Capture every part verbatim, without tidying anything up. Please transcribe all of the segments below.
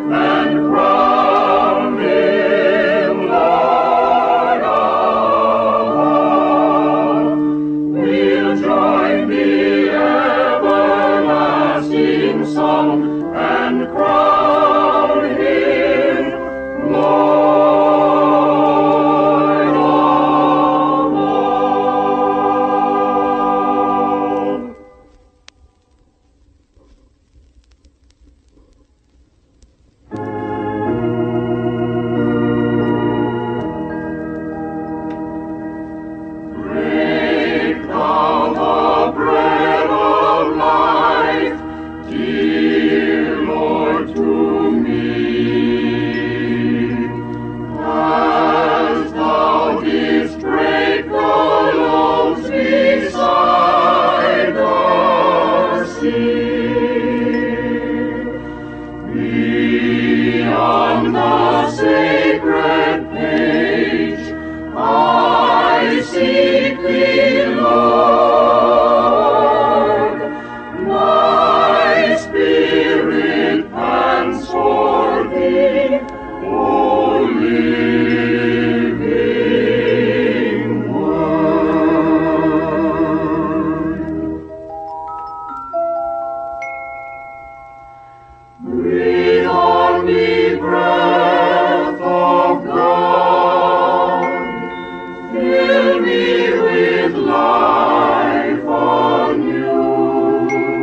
and crown him Lord of all. We'll join the everlasting song and crown him Lord of all. Break thou the bread of life, dear Lord to me. As thou didst break the loaves beside the sea, beyond the sacred page, I seek thee, Lord. My spirit pants for thee, O living Word. Breathe on me, breath of God, fill me with life anew.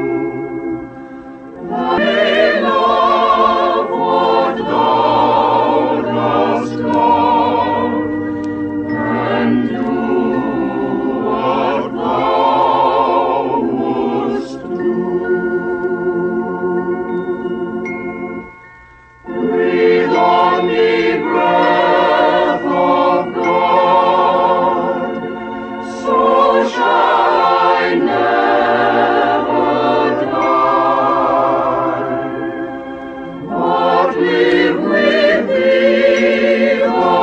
May love what thou dost love, and do what thou wouldst do. Breathe on me, breath of God, so shall I never die, but live with thee the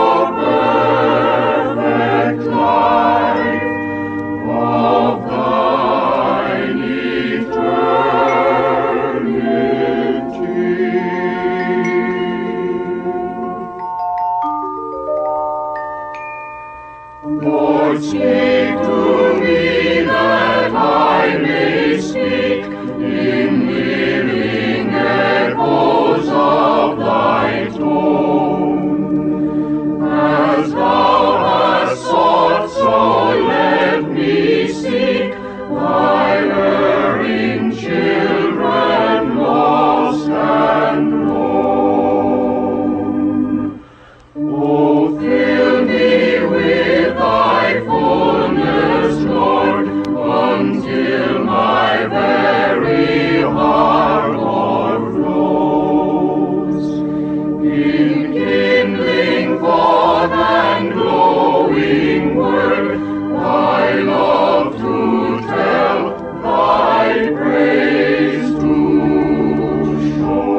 perfect life of thine eternity. Lord, speak to me that I may speak in living echoes of thy tone. As thou hast sought, so let me seek thy erring children lost and lone. Oh, fill me with thy fullness, Lord, until my very heart o'erflows. In kindling thought and glowing word, thy love to tell, thy praise to show.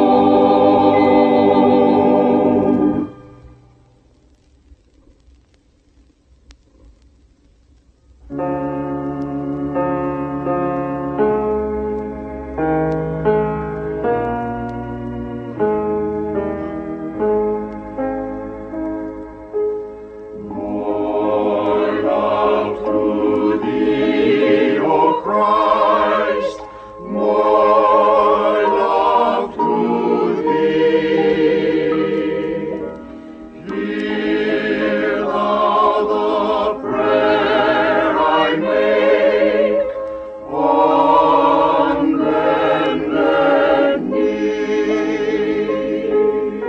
More love to thee, O Christ, more love to thee. Hear thou the prayer I make on bended knee.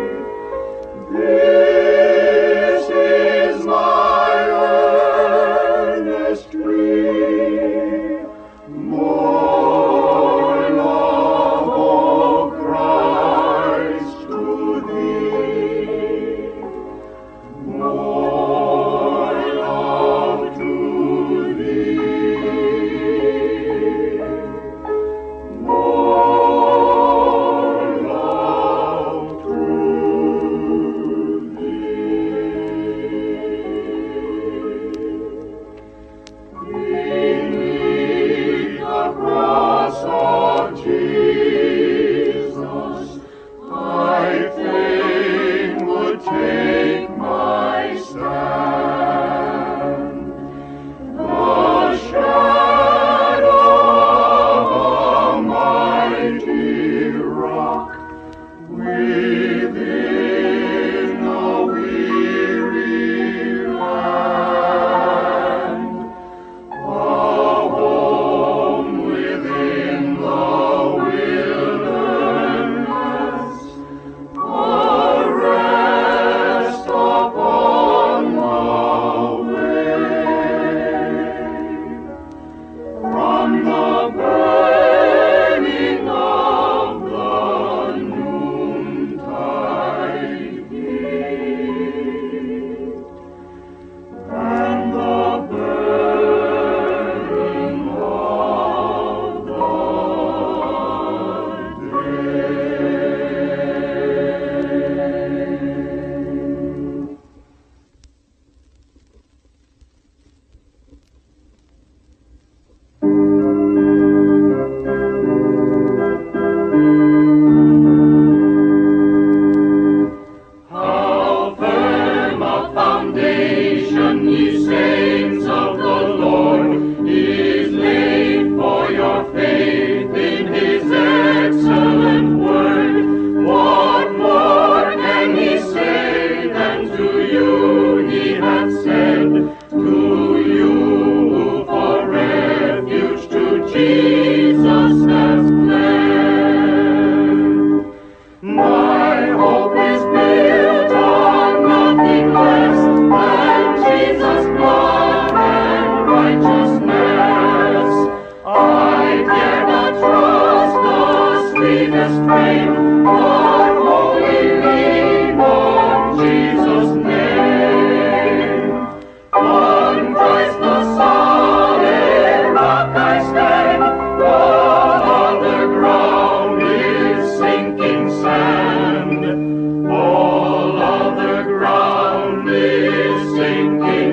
This is my earnest plea. Jesus has planned. My hope is built on nothing less than Jesus' blood and righteousness. I dare not trust the sweetest frame, but wholly lean on Jesus' name. On Christ the solid rock I stand, all other ground is sinking sand. All other ground is sinking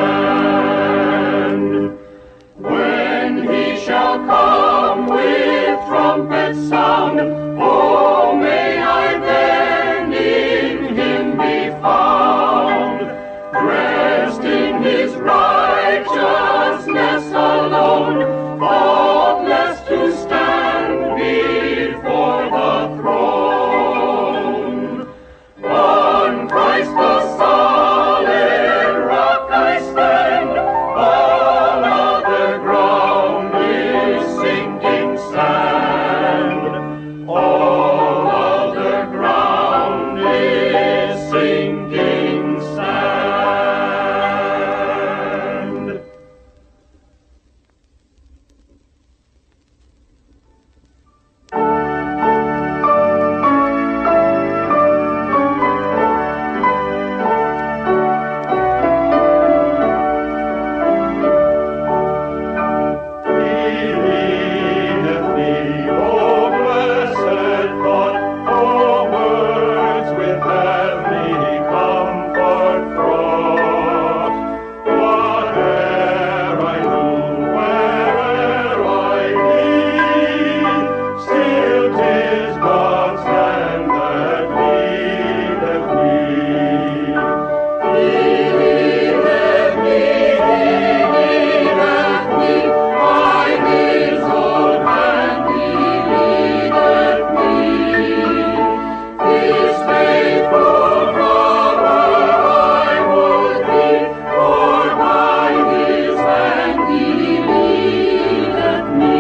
sand. When he shall come with trumpet sound, oh, may I then in him be found, dressed in his righteousness alone, faultless to stand before the throne. On Christ the solid rock I stand, all other ground is sinking sand. All other ground is sinking sand. Leadeth me, O blessed thought, O words with heavenly comfort fraught. Whate'er I do, where'er I be, still 'tis God's hand that leadeth me. He leadeth me, He leadeth me, by His own hand He leadeth me. His faithful brother I would be, for by His hand He leadeth me.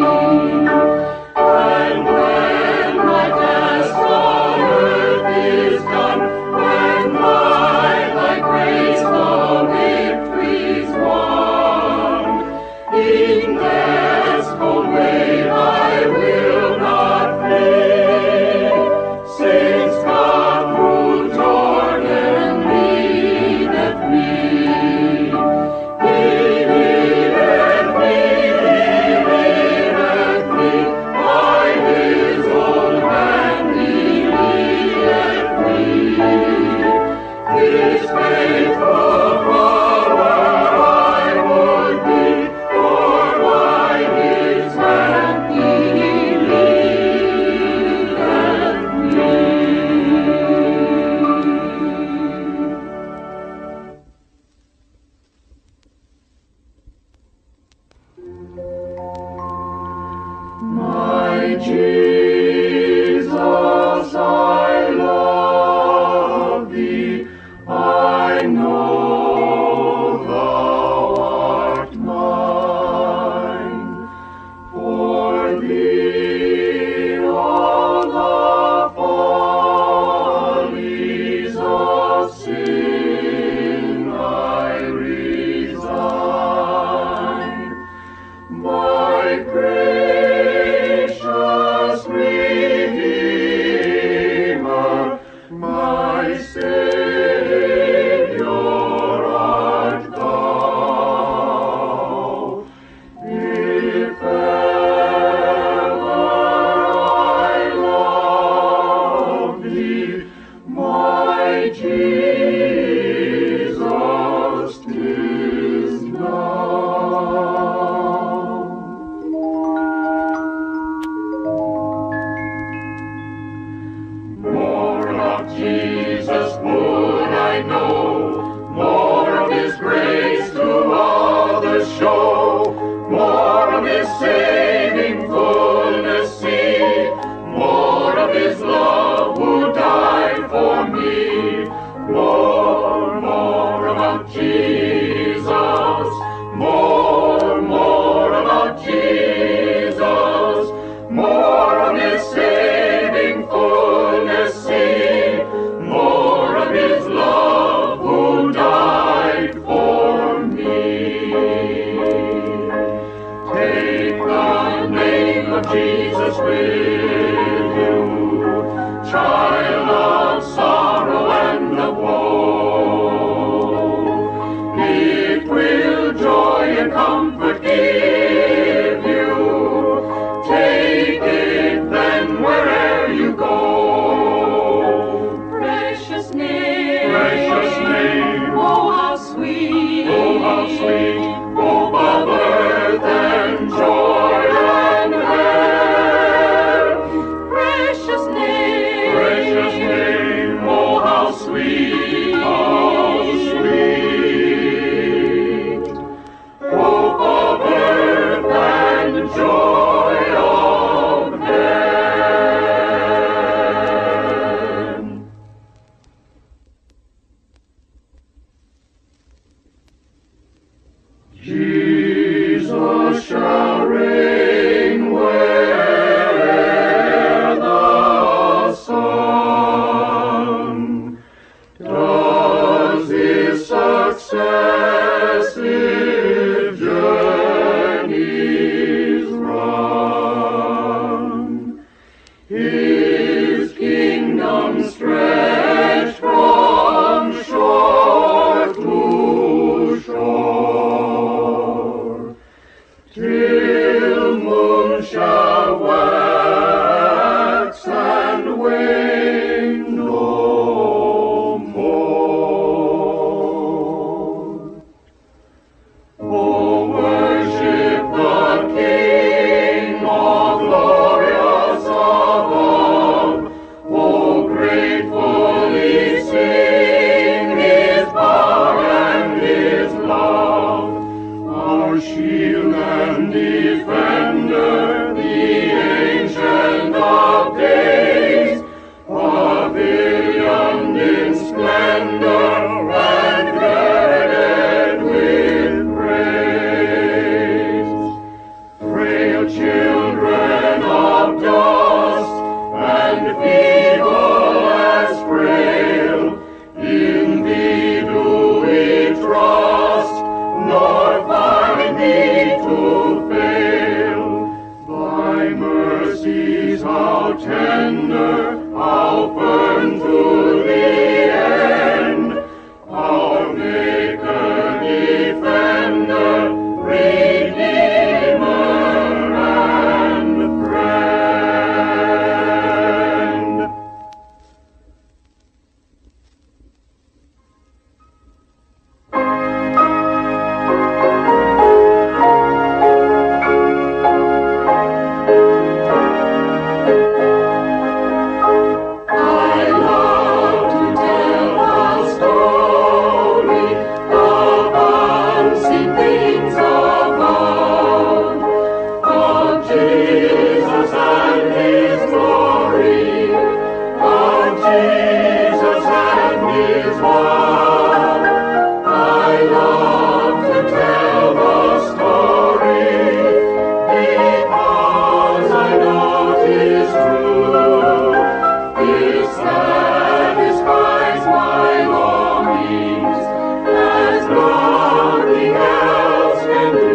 And when my task on earth is done, when by Thy grace the victory's won, in death's cold grave I will not flee, since God through Jordan leadeth me. He leadeth me, He leadeth me, by His own hand He leadeth me. His faithful brother I would be, for by His hand He leadeth me. My Jesus, I love Thee, I know Thou art mine. For Thee all the follies of sin I resign. My gracious Redeemer, my Savior art Thou. If ever I love Thee, my Jesus, 'tis now. More of Jesus would I know, more of His grace to others show, more of His saving fullness see, more of His love who died for me, more, more about Jesus, more, more about Jesus. Jesus with you, child of sorrow and of woe. It will joy and comfort give you. Take it then wherever you go. Precious name, Precious name, oh how sweet, oh how sweet, hope of earth and joy and health. precious name, Precious name, oh how sweet, how sweet, hope of earth and joy of heaven. Jesus shall reign where the sun does his successive journeys run. His kingdom stretched from shore to shore, till moon shall wax and wane no more. Oh, worship the King, all glorious above. Oh, gratefully sing his power and his love. Our shield and defender, the ancient of days, pavilioned in splendor and girded with praise. Frail children of dust and feeble as frail, in thee do we trust, nor find thee to fail. Thy mercies how tender, how firm to the end, our Maker, Defender, Redeemer, and Friend. I love to tell the story of unseen things above, of Jesus and his glory, of Jesus and his love. I love to tell the story because I know 'tis true. It satisfies my longings as nothing else can do.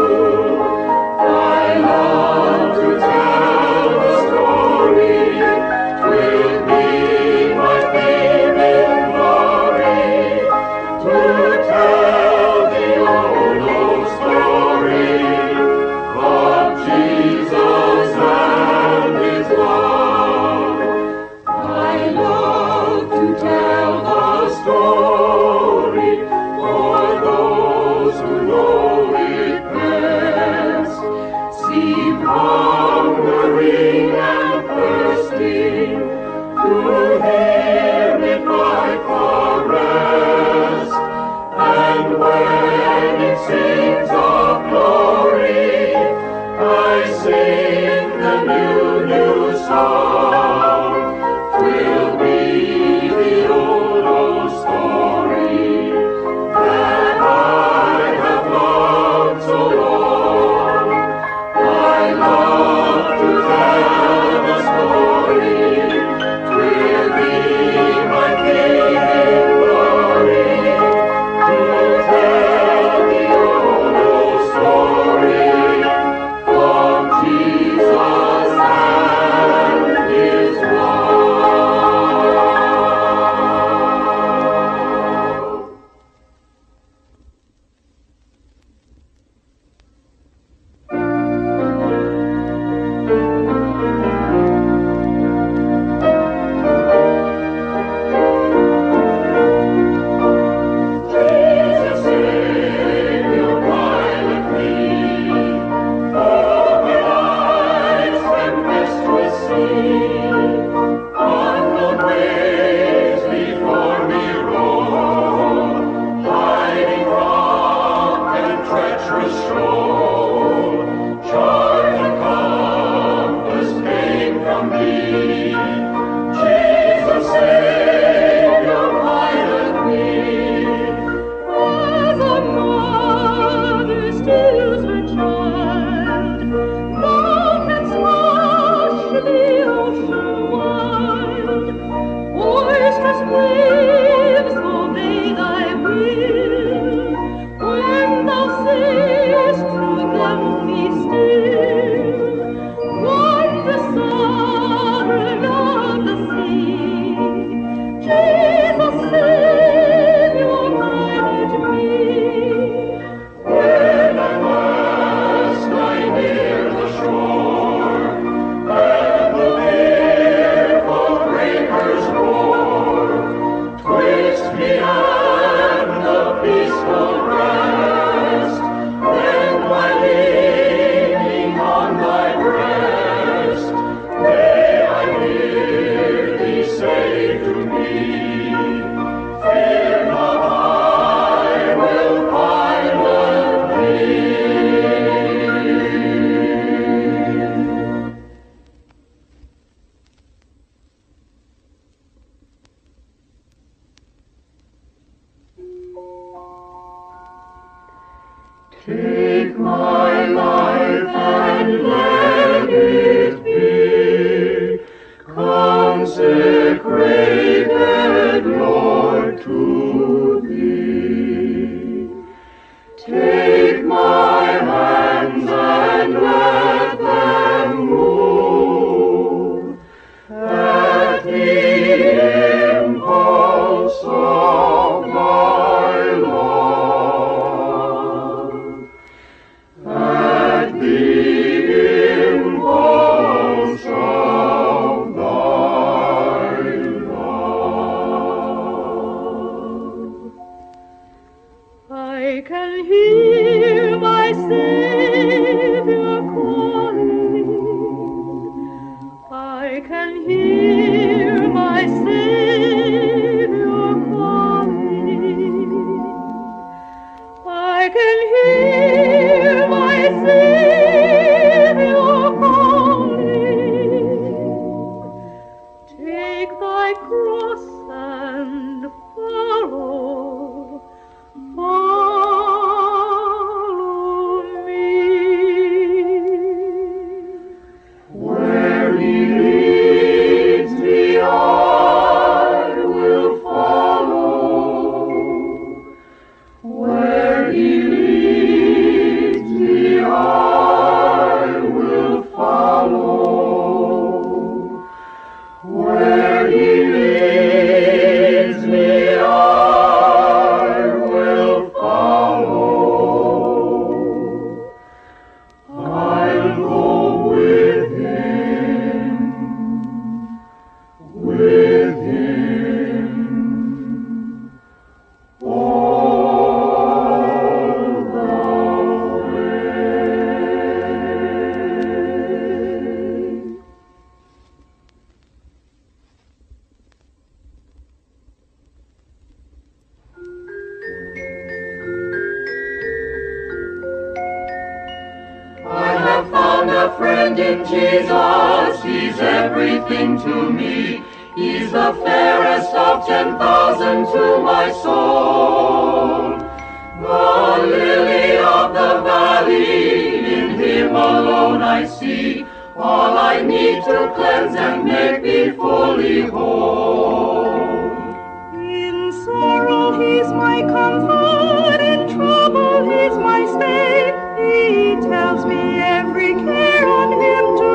I love to tell the story, 'twill be my theme in glory, to tell the old, old story of Jesus and his love. I love to tell the story for those who know it best, seem hungering and thirsting to hear it like the rest. And when it sings of glory, I sing the new, new song. 'Twill be the old, old story that I have loved so long. I love to tell the story, 'twill be my theme in glory, to tell the old, old story of Jesus. found a friend in Jesus, he's everything to me. He's the fairest of ten thousand to my soul. The lily of the valley, in him alone I see all I need to cleanse and make me fully whole. In sorrow he's my comfort, in trouble he's my stay. He tells me every care on him to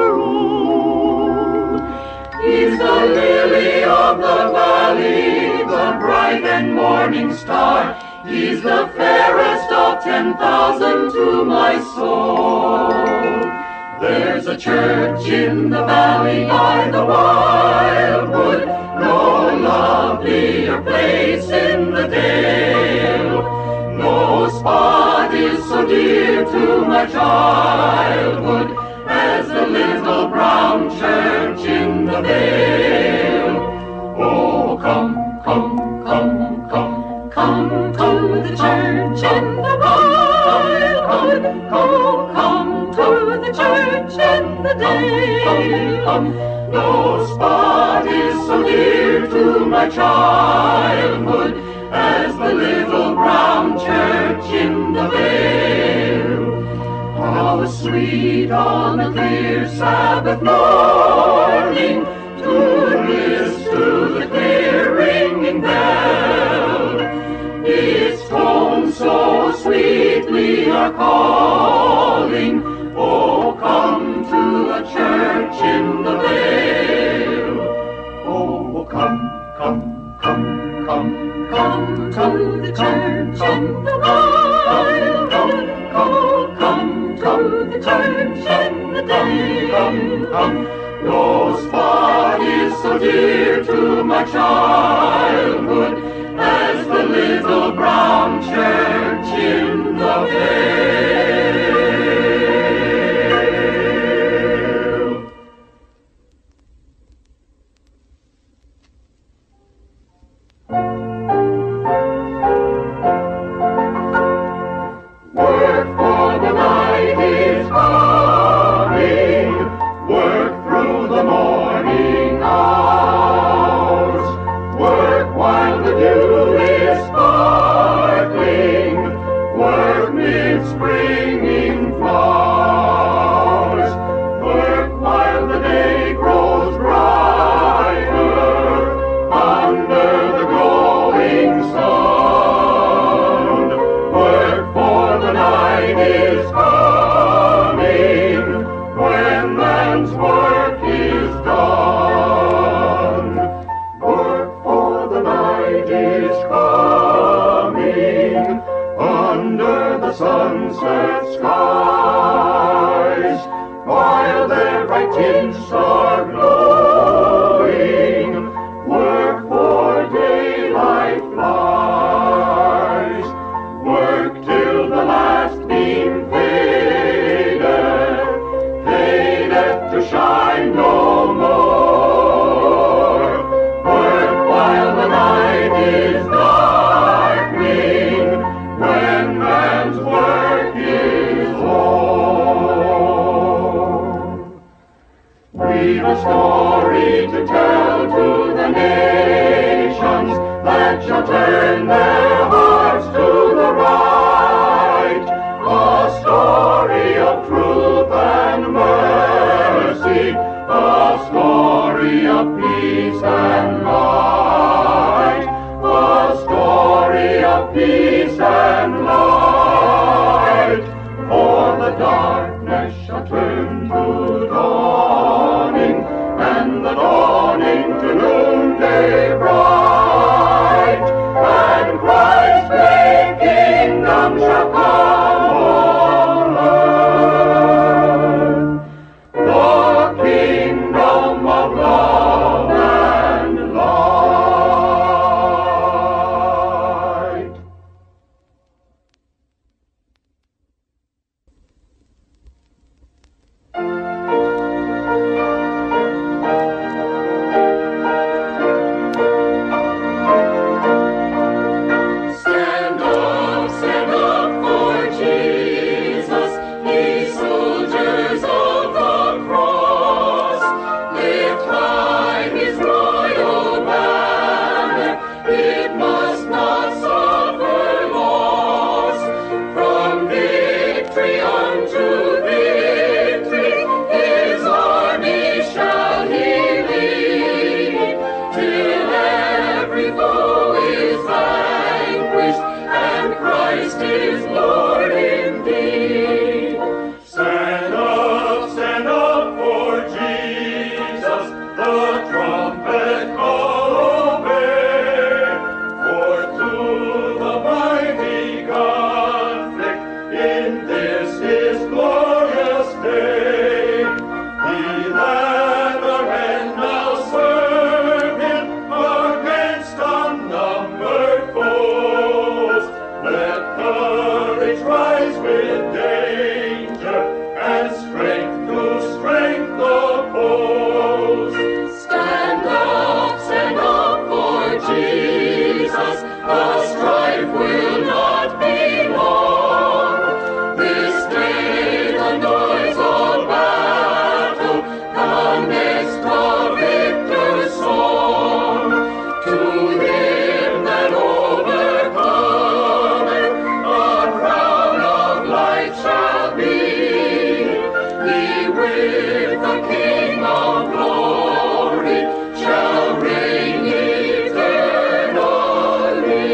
roll. He's the lily of the valley, the bright and morning star. He's the fairest of ten thousand to my soul. There's a church in the valley by the wildwood, no lovelier place in the dale. No spot is so dear to my childhood as the little brown church in the vale. Oh, come, come, come, come, come to the church in the wildwood. Oh, come to the church in the dale. No spot is so dear to my childhood as the little brown church in the vale. How sweet on a clear Sabbath morning to listen to the clear ringing bell. Its tones so sweetly are calling, oh, come to a church in the vale. Oh, come, come, come, come, come to the church in the wild. Come, come, come to the church in the day. Come, come, no spot is so dear to my childhood as the little brown church in the vale. Work for the night is coming, work through the morning hours, work while the dew is sparkling, work mid springing flowers, work while the day grows brighter under the glowing sun. Work for the night is coming when man's work is done. Work for the night is coming under the sunset skies, while their bright tints are glowing. Work for daylight flies, work till the last beam fadeth, fadeth to shine no more. Work while the night is darkening, when man's work is o'er. We've a story to tell to the nations that shall turn their hearts to the right. A story of truth and mercy, a story of peace and light, a story of peace and light. For the darkness shall turn to dawning, and the dawning to noonday bright, and Christ's great kingdom shall come on earth, the kingdom of love and light. with the King of glory, shall reign eternally.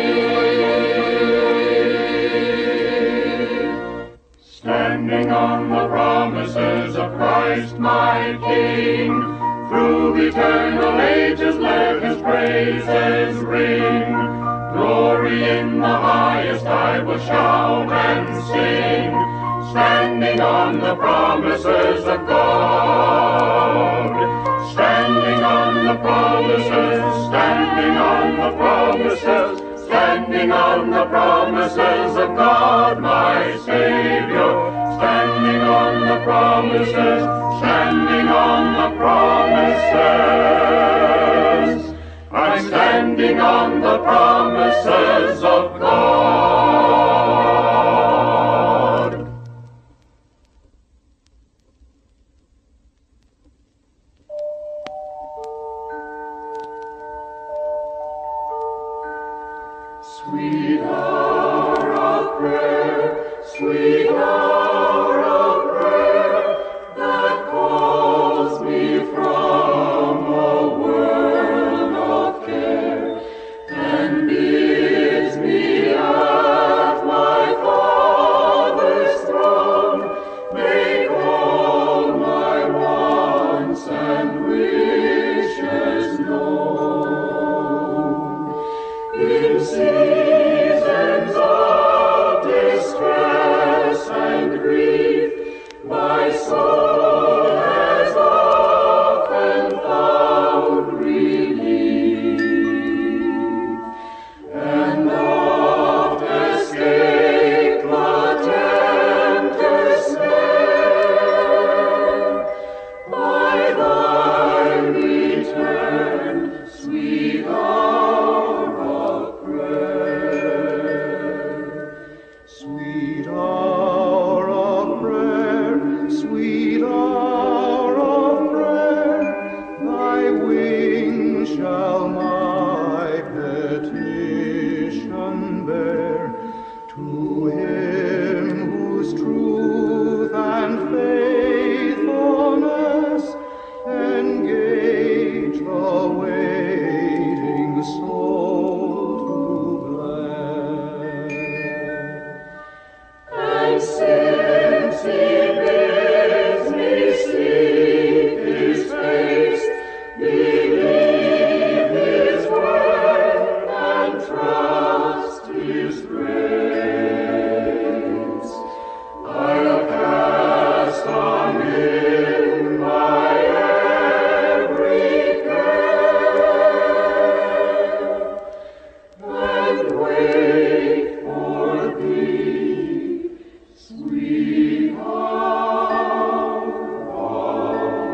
Standing on the promises of Christ my King, through eternal ages let his praises ring. Glory in the highest I will shout and sing, standing on the promises of God. Standing on the promises, standing on the promises, standing on the promises of God my Savior. Standing on the promises, standing on the promises. I'm standing on the promises of God. Sweet hour of prayer, sweet hour of prayer, that calls me from a world of care, and bids me at my Father's throne make all my wants and wishes known. In seasons of distress and grief, my soul has often found relief, and oft escaped the tempter's snare. By thy return, sweet hour of prayer, sweet hour of prayer, sweet hour of prayer, thy wings shall my petition bear. To him whose truth and faithfulness engage the waiting soul to bless. And since he bids me seek his face, believe his word and trust his grace, I'll cast on him my every care, and wait for thee, sweet hour of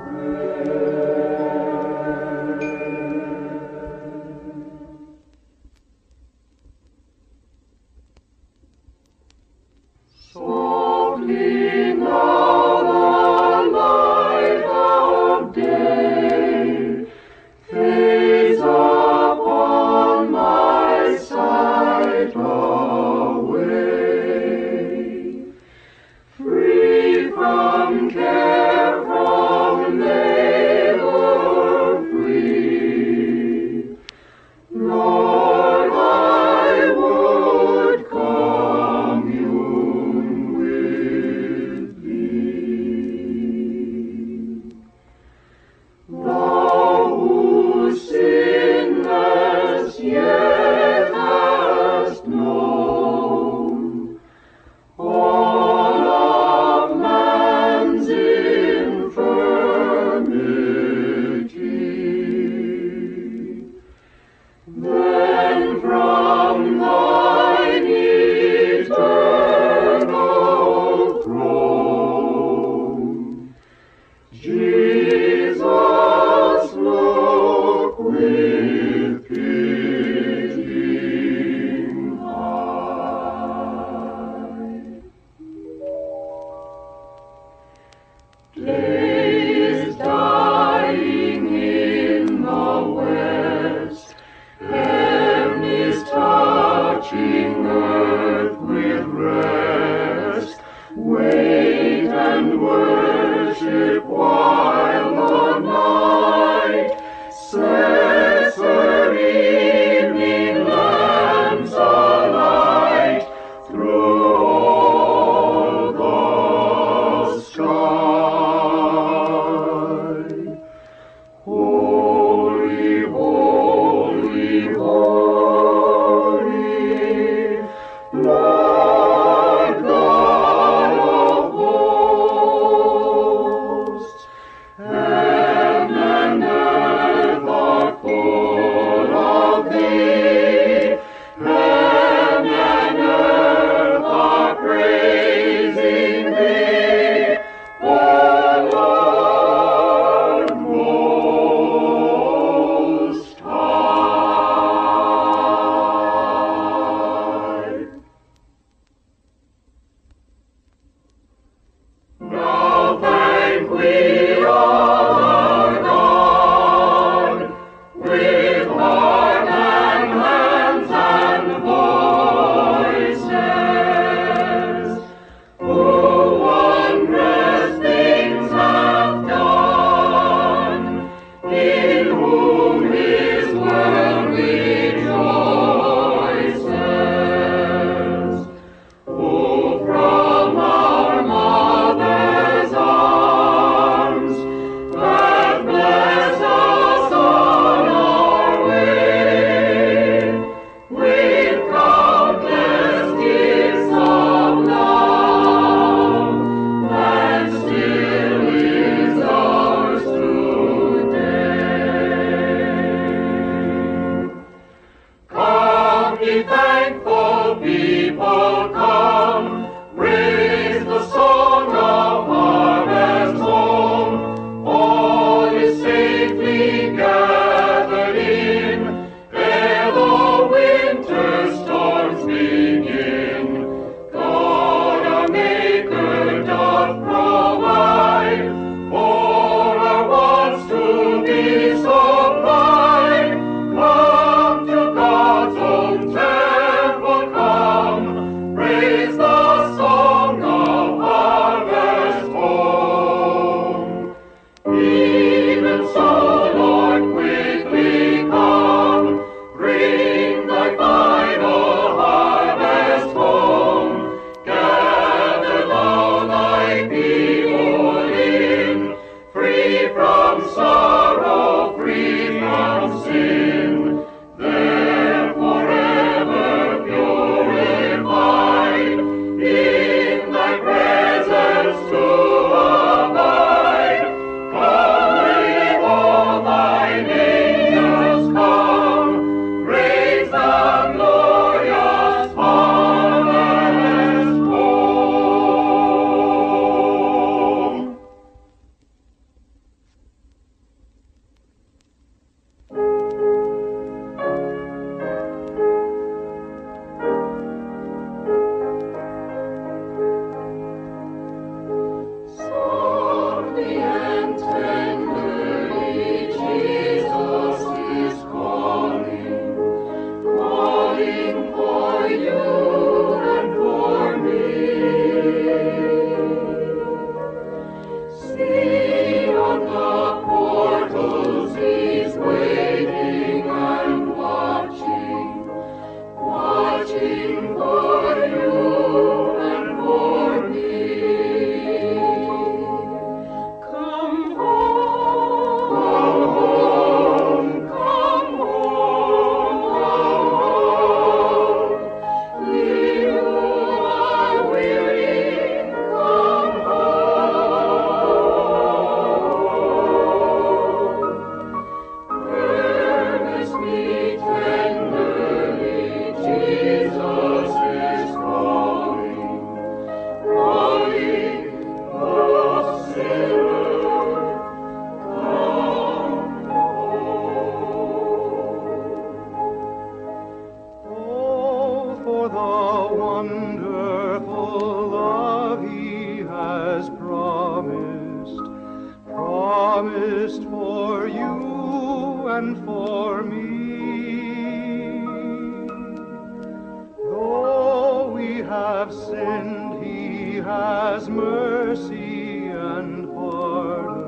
softly now the light of day fades upon my sight away. Free from care, from labor free, Lord, I would commune with thee. Thou who sinless yet hast known all of man's infirmity, then from thine eternal throne, Jesus, look with pitying eye. Day is dying in the west, heaven is touching earth with rest. Wait and worship worship while the night sets her evening lamps alight through all the sky. Holy, holy, holy, Lord God of hosts, heaven and earth are full of thee, heaven and earth are praising thee, O Lord Most High. Now thank we our God with heart and hands and voices, who wondrous things hath done, in whom his world rejoices, who from our mother's arms hath blessed us on our way, with countless gifts of love, and still is ours today. Come, ye thankful people, come, raise the song of harvest home. All is safely gathered in, ere the winter storms begin. God our Maker doth provide for our wants to be supplied. Come to God's own temple, come, praise the song of harvest home. Even so, Lord, quickly come, bring thy final harvest home. Gather thou thy people in, free from sorrow, free from sin. There forever purified, in thy presence to abide. Come with all thine angels, come, praise the glorious harvest home. Softly and tenderly Jesus is calling, calling for you and for me. See on the portals he's waiting and watching, watching for you and for me. Come home, come home, come home. You are weary, come home. Earnestly, tenderly, Jesus is calling, calling the sinner, come home. Oh, for the wonderful love he has promised, promised for you and for me. Though we have sinned, he has mercy and pardon.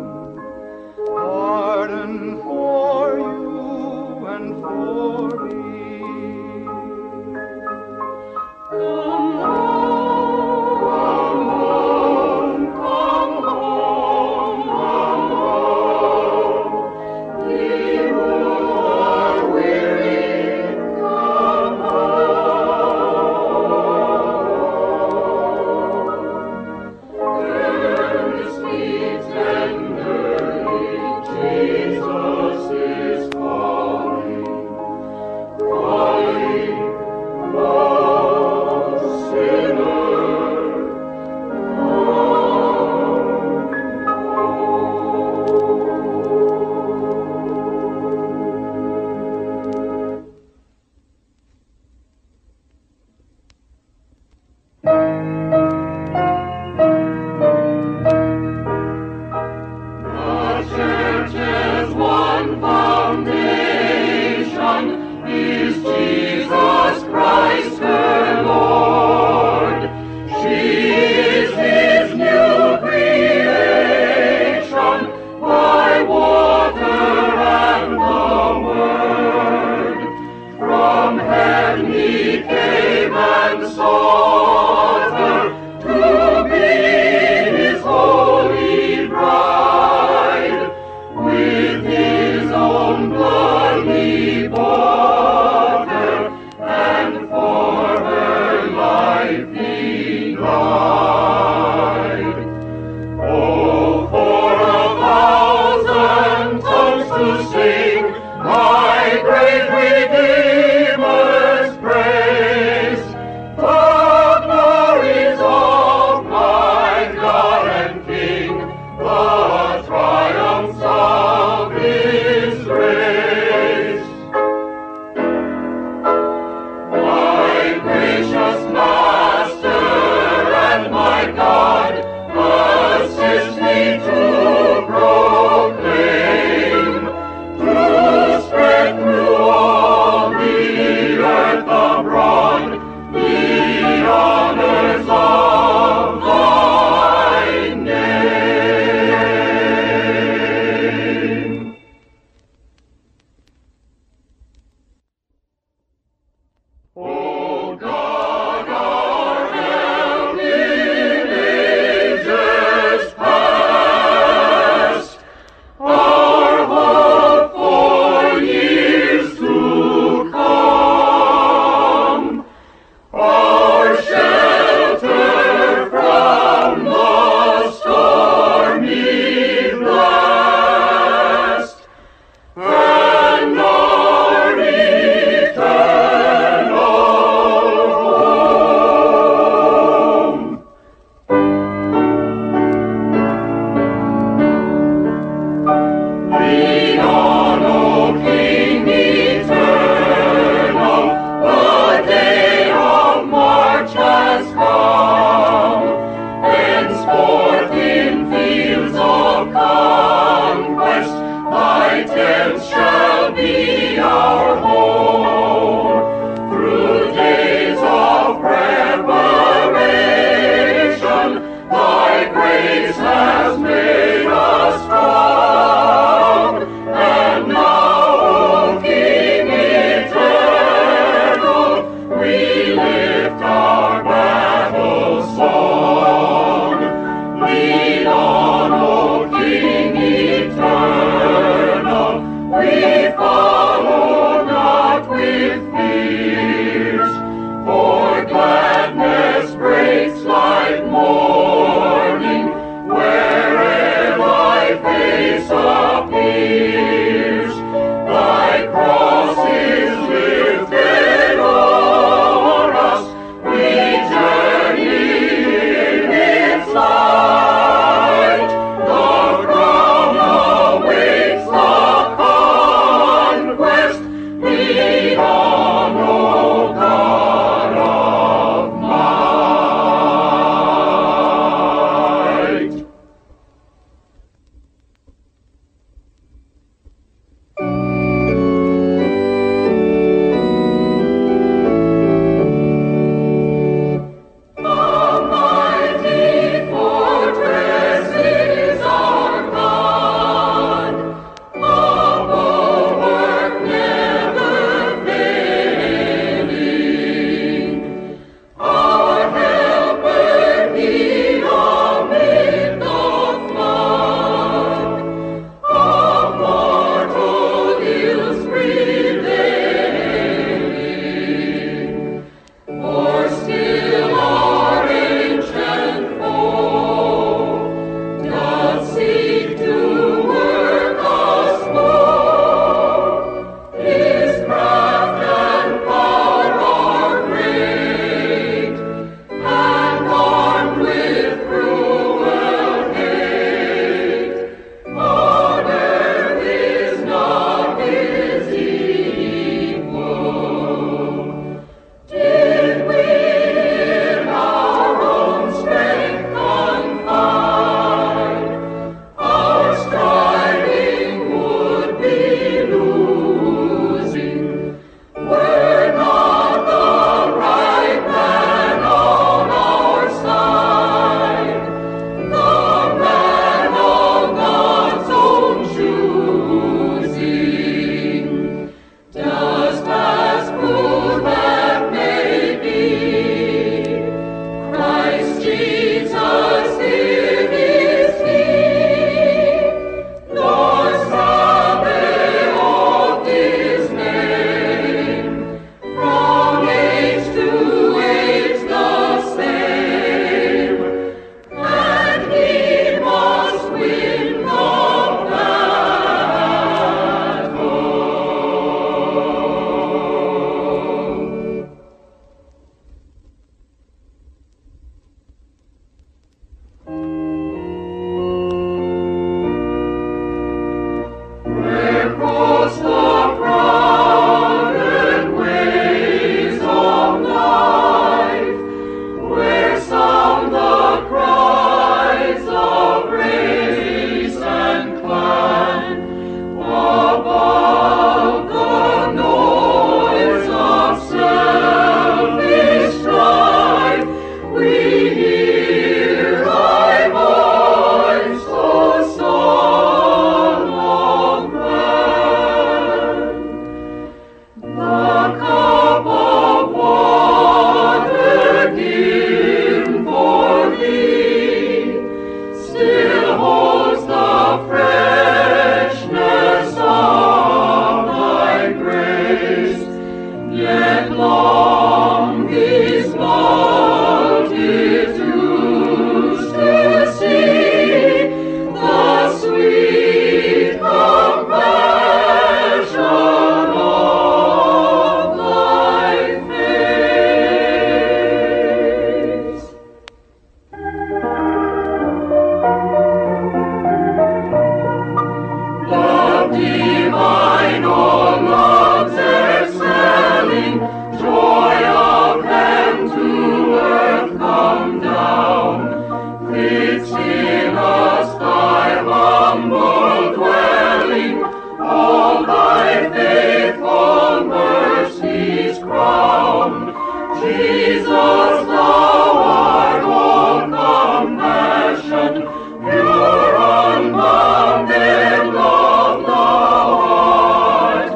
humble dwelling, all thy faithful mercies crowned. Jesus, thou art all compassion, pure unbounded love thou art.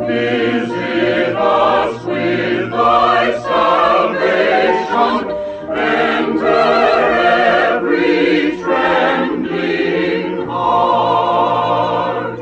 Visit us with thy salvation, enter every trembling heart.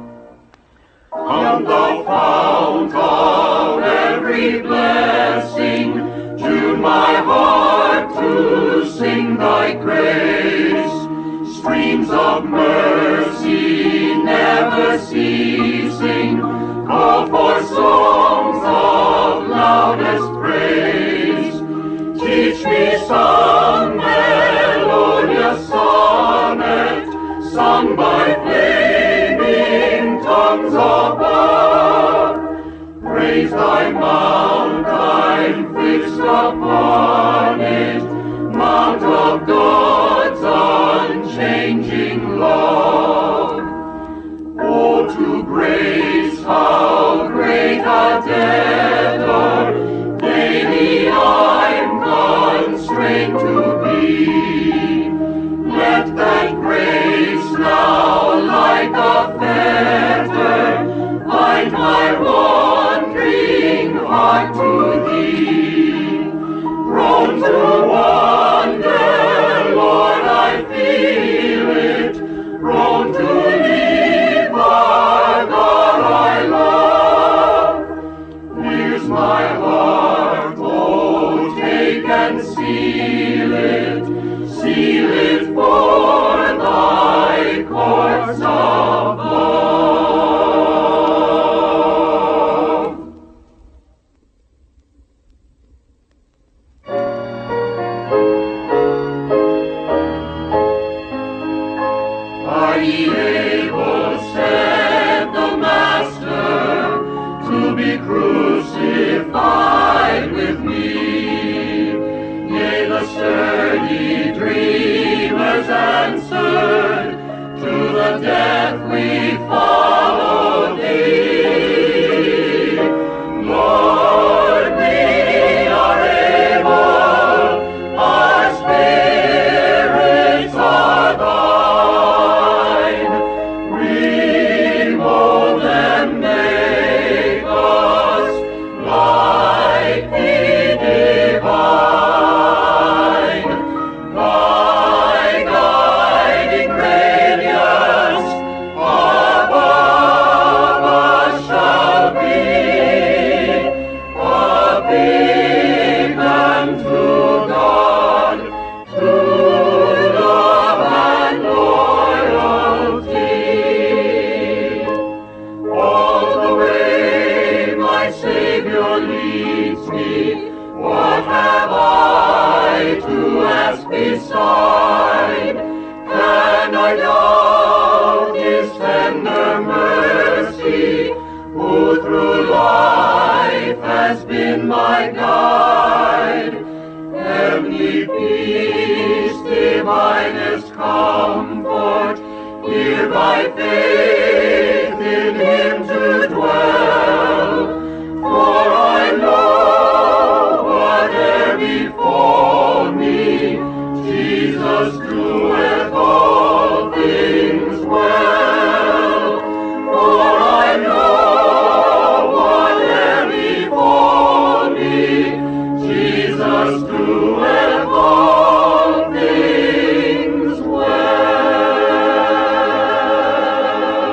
Come thou fount of every blessing, tune my heart to sing thy grace. Streams of mercy never ceasing, call for songs of loudest praise. Teach me some melodious sonnet, sung by flaming tongues above. Praise thy mount, I'm fixed upon it, mount of God's unchanging love. Oh, to grace, how great a debtor, daily I'm constrained to be. Let that grace now, like a fetter, bind my wandering heart to thee. Prone to wander, Lord, I feel it, prone to leave the God I love. Here's my heart, oh, take and seal it, seal it for thy courts above. Are ye able, said the Master, to be crucified with me? Yea, the sturdy dreamers answered, to the death we follow thee. Lord, we are able, our spirits are thine. Remold and make us like thee divine. Thy guiding radiance above us shall be, a beacon to God, to love and loyalty. All the way my Savior leads me, what have I to ask beside? Can I doubt His tender mercy, who through life has been my guide? Heavenly peace, divinest comfort, here by faith in Him to dwell. For I know whate'er befall me, Jesus doeth all things well. For I know whate'er befall me, Jesus doeth all things well.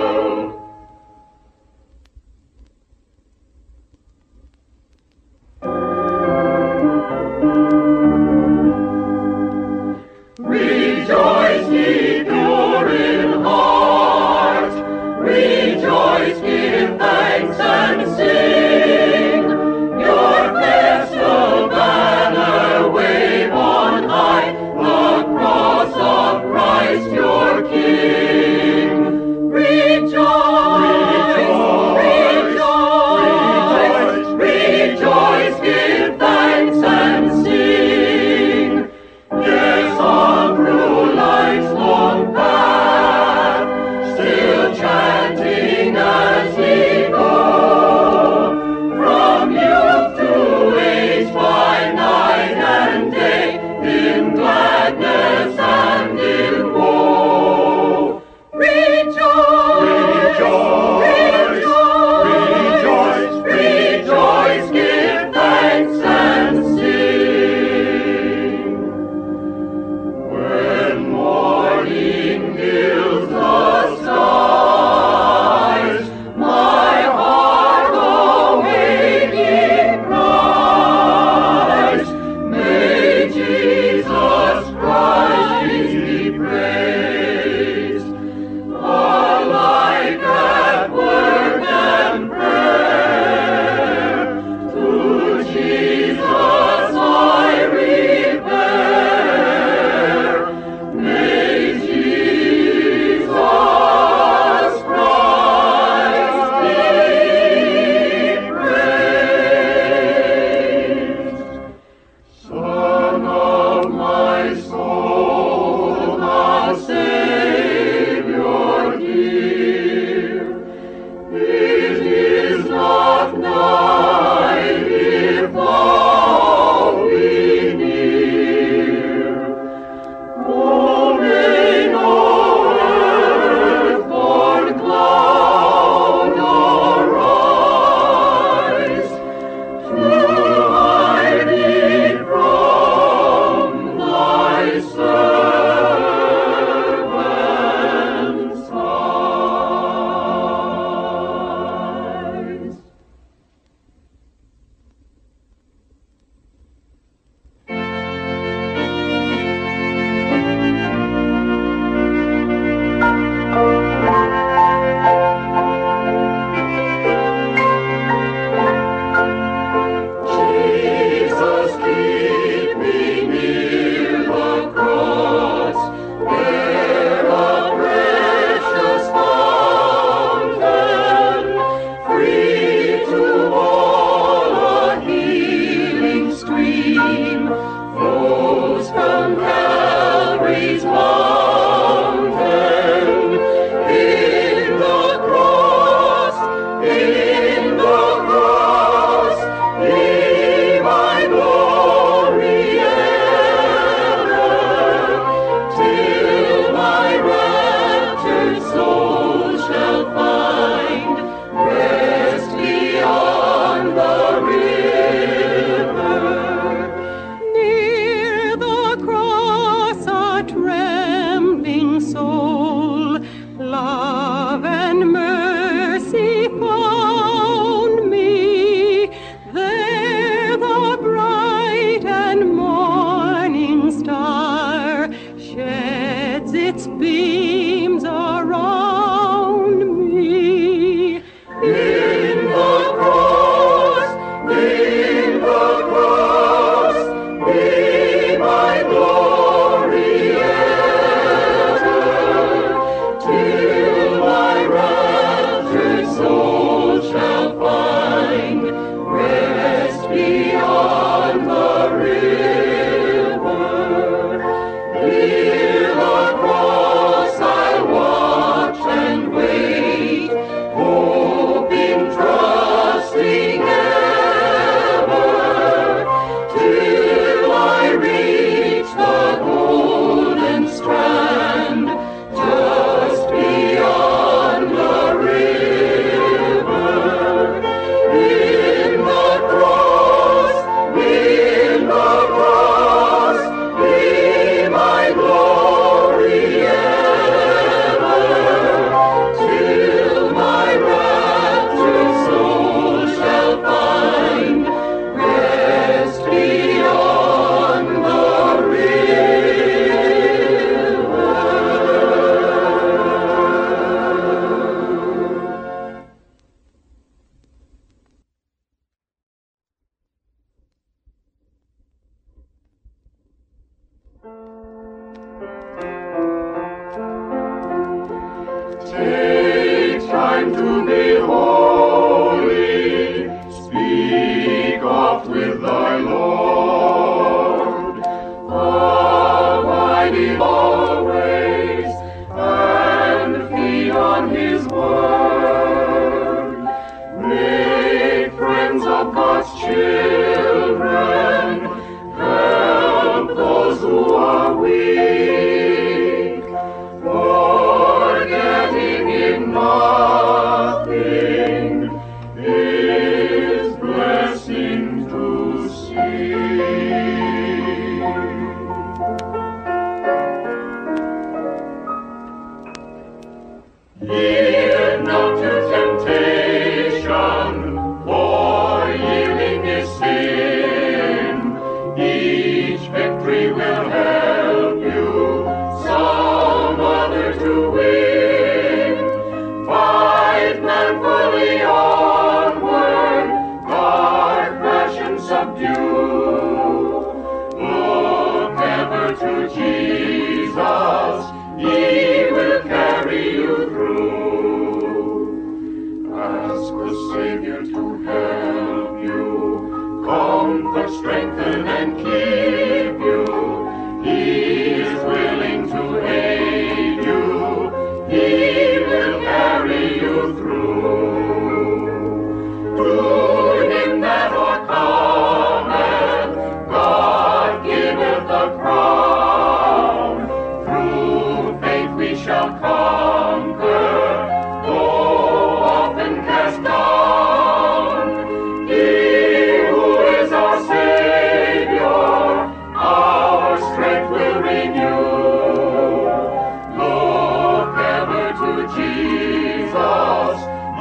who are weak, forgetting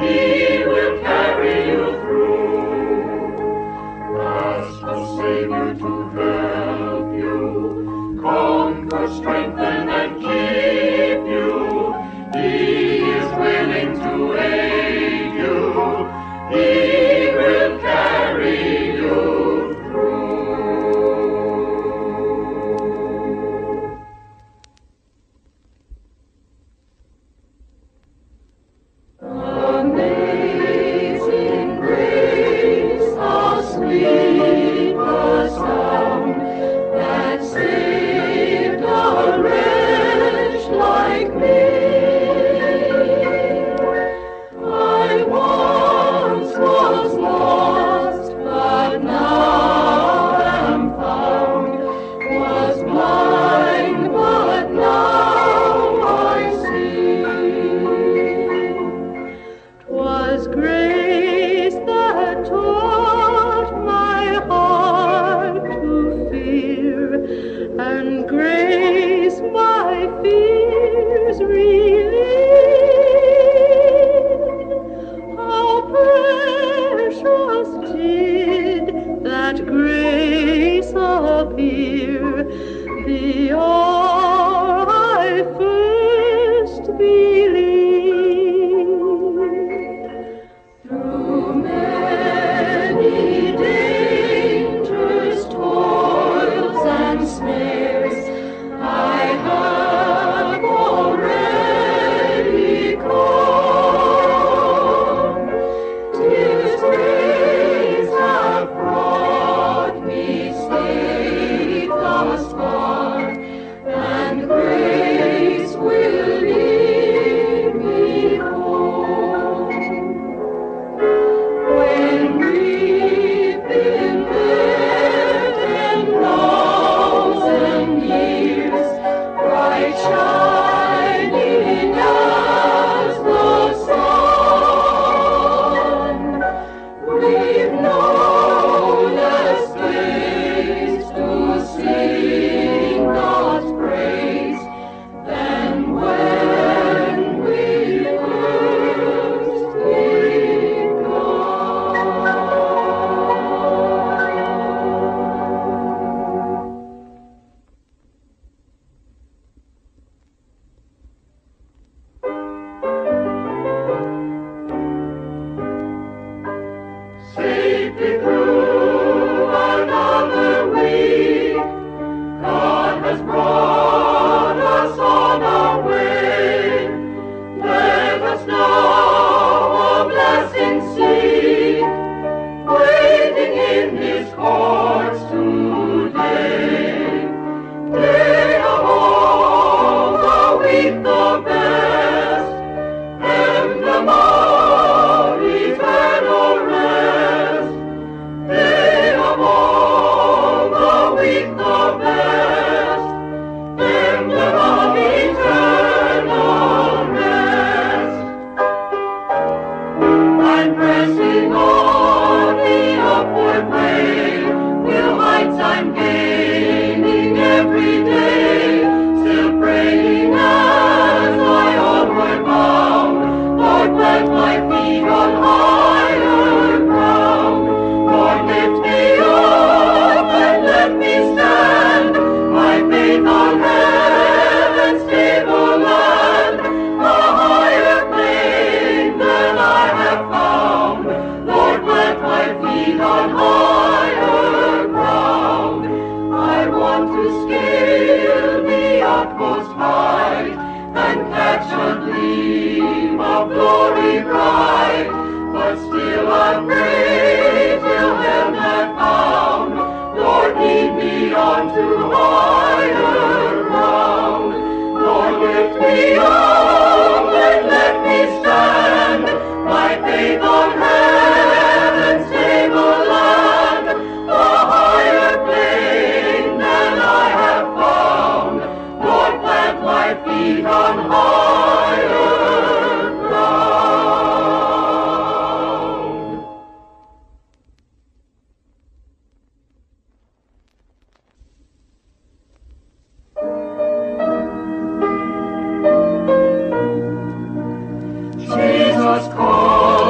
He will carry you through. Ask the Savior to help you, comfort, strengthen, and keep you. He is willing to aid you. He will carry you through. Amazing grace, how sweet the sound that saved a wretch like me. I once was lost, but now am found, was blind, but now I see. 'Twas grace that taught my heart to fear, and grace my fears relieved. How precious did that grace appear the hour I first believed. Through many dangers, toils, and snares, I have already come. 'Tis grace hath brought me safe thus far, and grace will lead me home. When we've been there ten thousand years, bright shining as the sun, we've no less days to sing God's praise than when we first begun. Safely through another week, God has brought us on our way. Let us now a blessing seek, waiting in His courts today. Day of all the week the best, emblem of eternal rest. Day of all the week the best, emblem of eternal rest. I'm pressing on the upward way, will heights I'm gaining every day, still praying as I onward bound. Lord, plant my feet on higher ground. Lord, lift me up and let me stand, my faith on heaven's tableland, a higher plane than I have found. Lord, plant my feet on higher ground. I want to scale the utmost height and catch a gleam of glory bright, but still I pray till heaven I've found. Lord, lead me on to higher ground. Lord, lift me up and let me stand, my faith on heaven's tableland, a higher plane than I have found. Lord, plant my feet on higher ground. Jesus calls.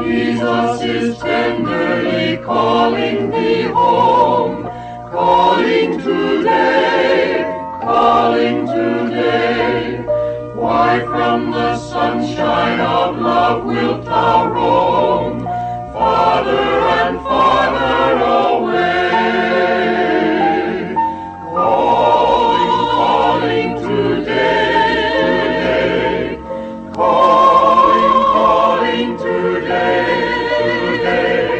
Jesus is tenderly calling thee home, calling today, calling today. Why from the sunshine of love wilt thou roam, farther and farther away? Calling, calling today, today, calling, calling today, today.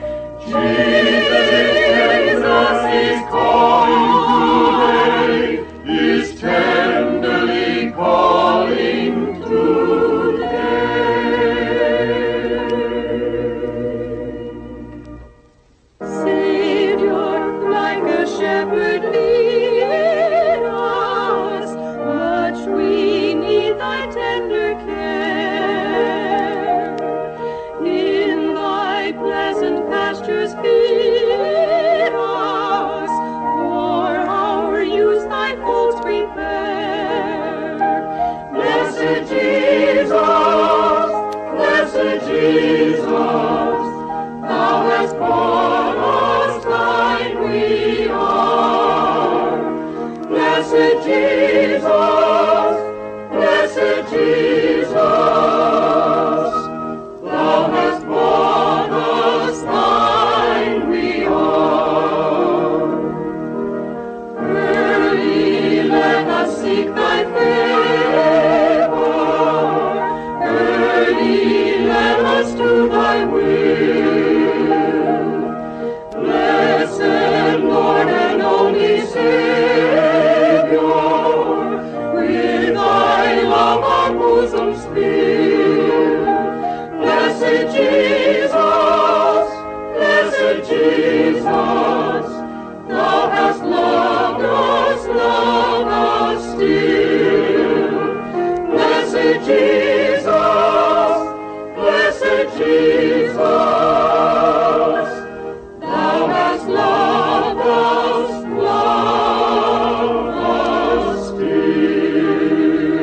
Jesus is calling today, is tenderly calling Savior, like a shepherd, lead us. Much we need thy tender care. In thy pleasant pastures feed us. For our use thy folds prepare. Blessed Jesus, blessed Jesus, thou hast bought us, thine we are. Blessed Jesus, blessed Jesus, thou hast bought us, thine we are. Early let us seek thy favor, early let us do thy will. Blessed Lord and only Savior, with thy love our bosoms fill. Blessed Jesus, blessed Jesus, thou hast loved us, loved us still. Blessed Jesus, blessed Jesus, thou hast loved us, loved us still.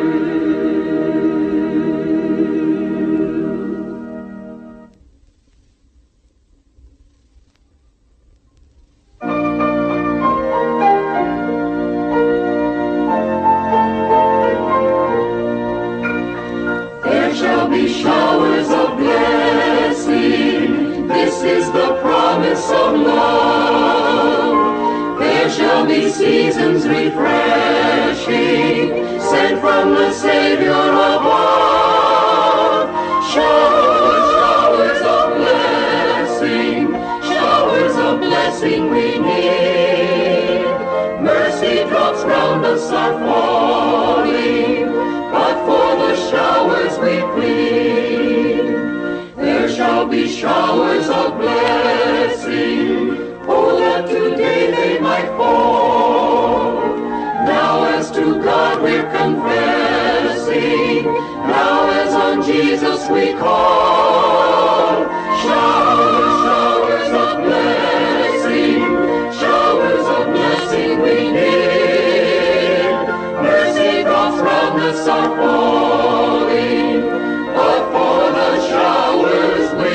There shall be showers of blessing, this is the promise of love. There shall be seasons refreshing, sent from the Savior above. Showers, showers of blessing, showers of blessing we need. Mercy drops round us are falling, but for the showers we plead. There shall be showers of blessing, oh, that today they might fall. Now as to God we're confessing, now as on Jesus we call. Showers, showers of blessing, showers of blessing we need. Mercy drops round us are falling, but for the showers we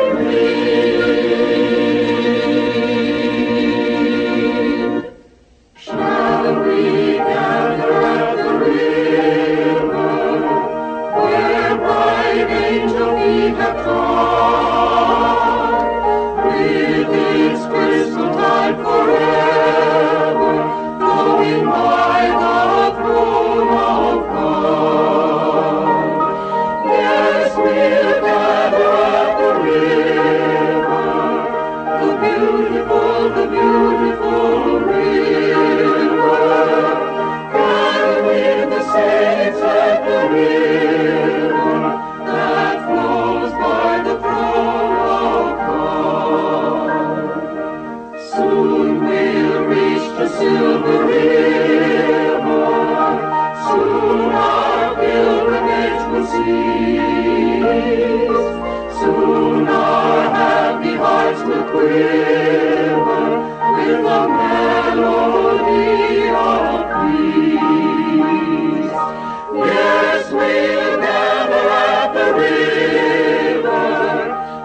plead. Shall we gather at the river, where bright angel feet have trod, with its crystal tide forever, flowing by the throne of God? Yes, we'll gather at the river, the beautiful, the beautiful river, gather with the saints at the river that flows by the throne of God. Soon we'll reach the silver river, soon our pilgrimage will cease, soon our happy hearts will quiver with the melody of peace. Yes, we'll gather at the river,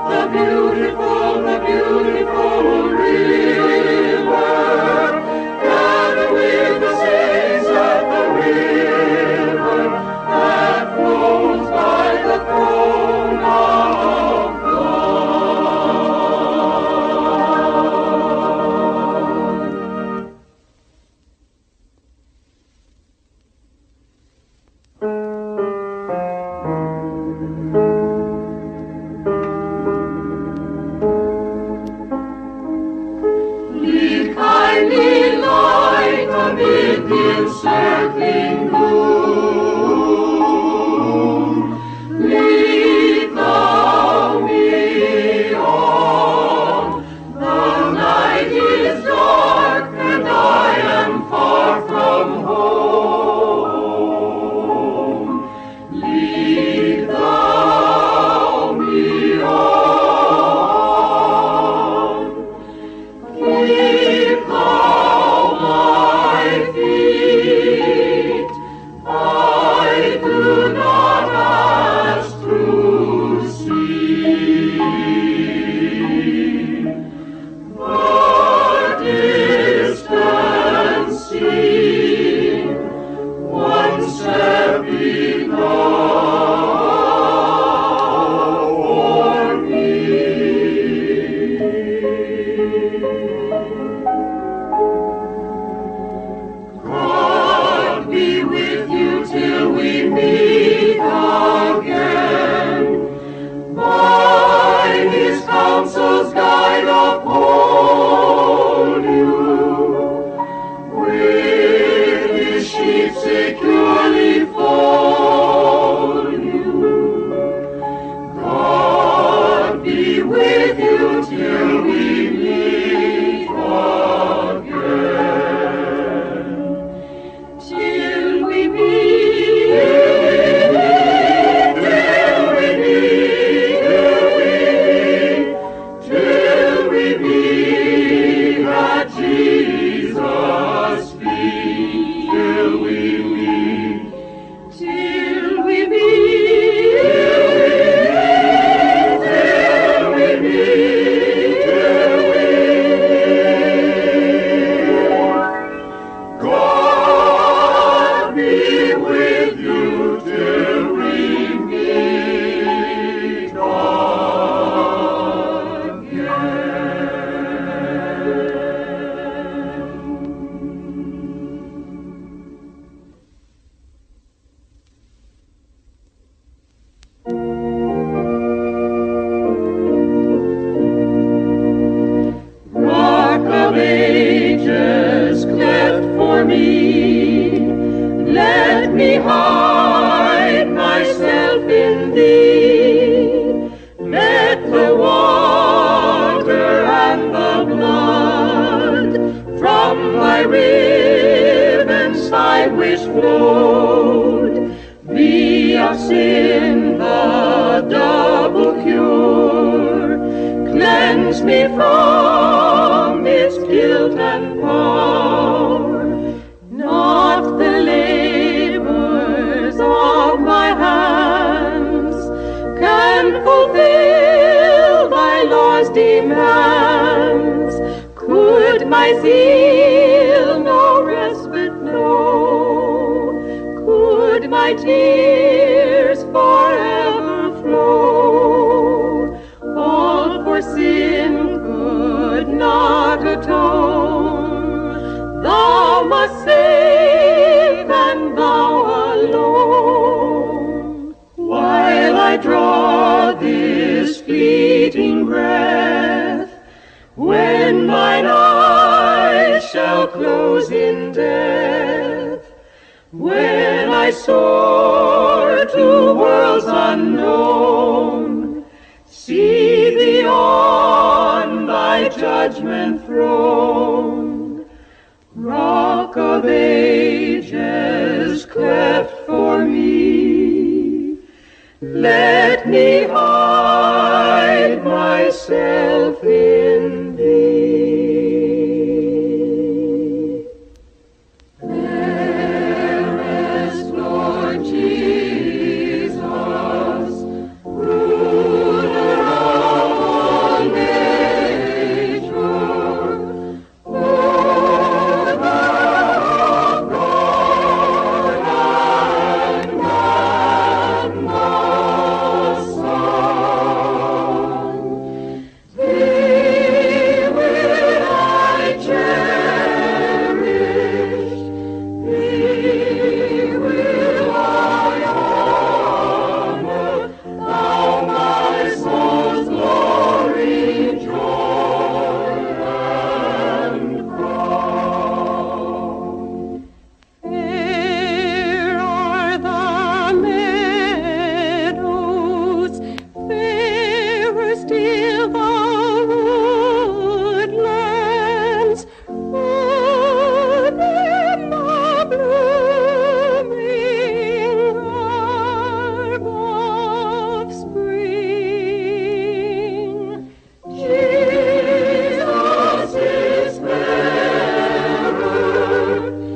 cleanse me from its guilt and power. Not the labors of my hands can fulfill thy law's demands. Could my zeal no respite know? Could my tears forever flow? All for sin could not atone. Thou must save, and thou alone. While I draw this fleeting breath, when mine eyes shall close in death, when I soar to worlds unknown, see thee on thy judgment throne. Rock of ages, cleft for me, let me hide myself in thee. Fairest Lord Jesus, ruler of all nature, Father of God and man the Son, thee will I cherish, thee will I honor, thou my soul's glory, joy, and crown. Fair are the meadows, fairer still the woodlands, wood in the blooming garb of spring. Jesus is fairer,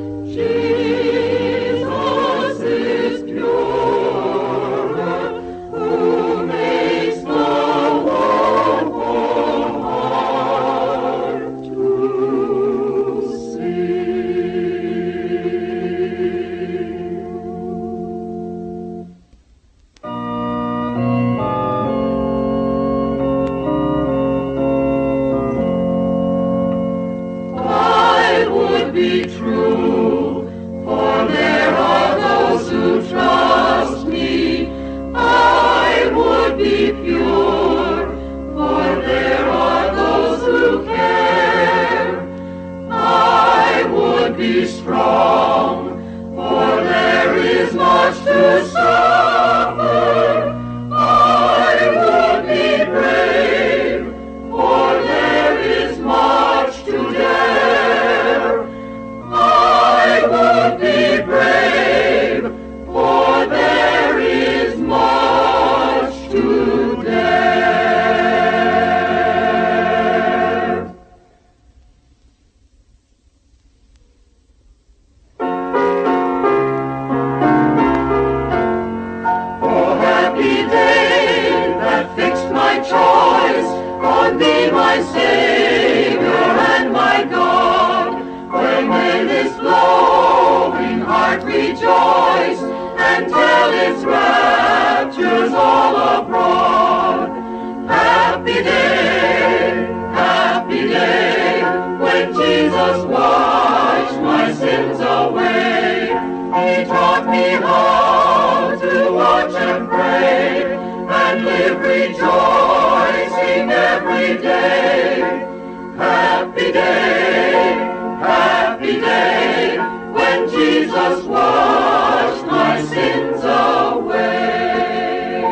Jesus is purer, who makes the woeful heart to I would be true, for there are those who trust me. I would be pure, for there are those who care. I would be strong, for there is much to suffer. I would be brave, for there is much to dare. I would be brave, for there is much to dare. Oh, happy day that fixed my choice on thee, my Savior and my God. When may this glowing heart rejoice and tell its raptures all abroad? Happy day, happy day, when Jesus washed my sins away. He taught me how to watch and pray and live rejoicing every day. Happy day, happy day, when Jesus washed my sins away.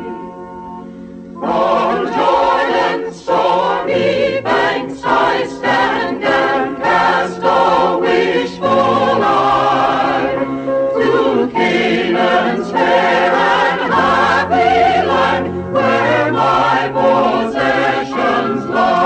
On Jordan's stormy banks I stand and cast a wishful eye to Canaan's fair and happy land, where my possessions lie.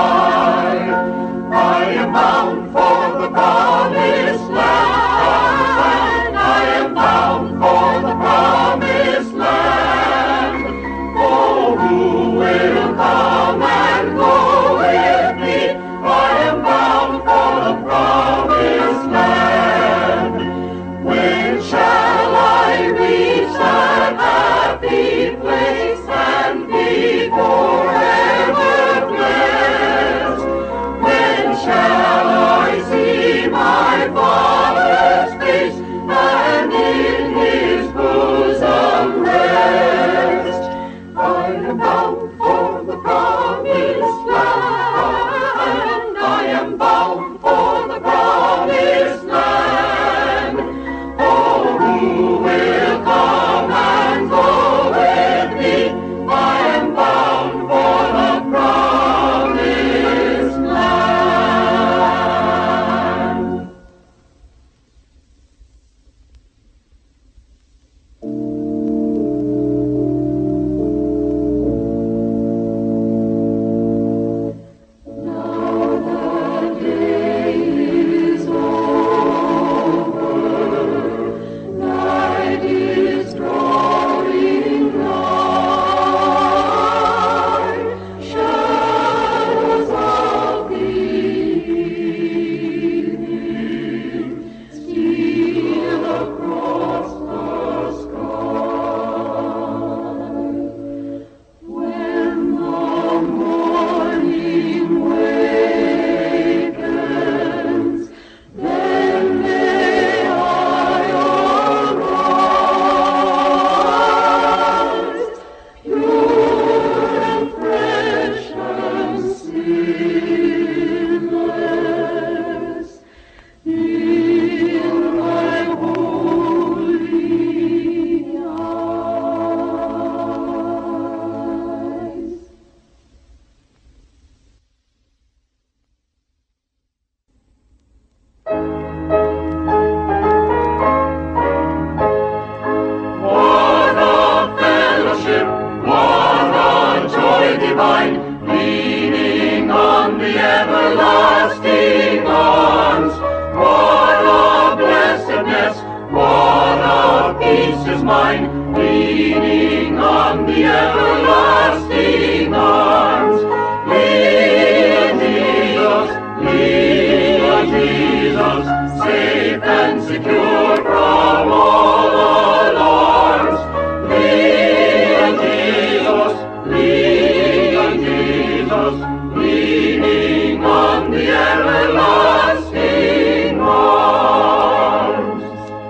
is mine, leaning on the everlasting arms. Lean, Jesus, lean, Jesus, safe and secure from all alarms. Lean, Jesus, lean, Jesus, leaning on the everlasting arms.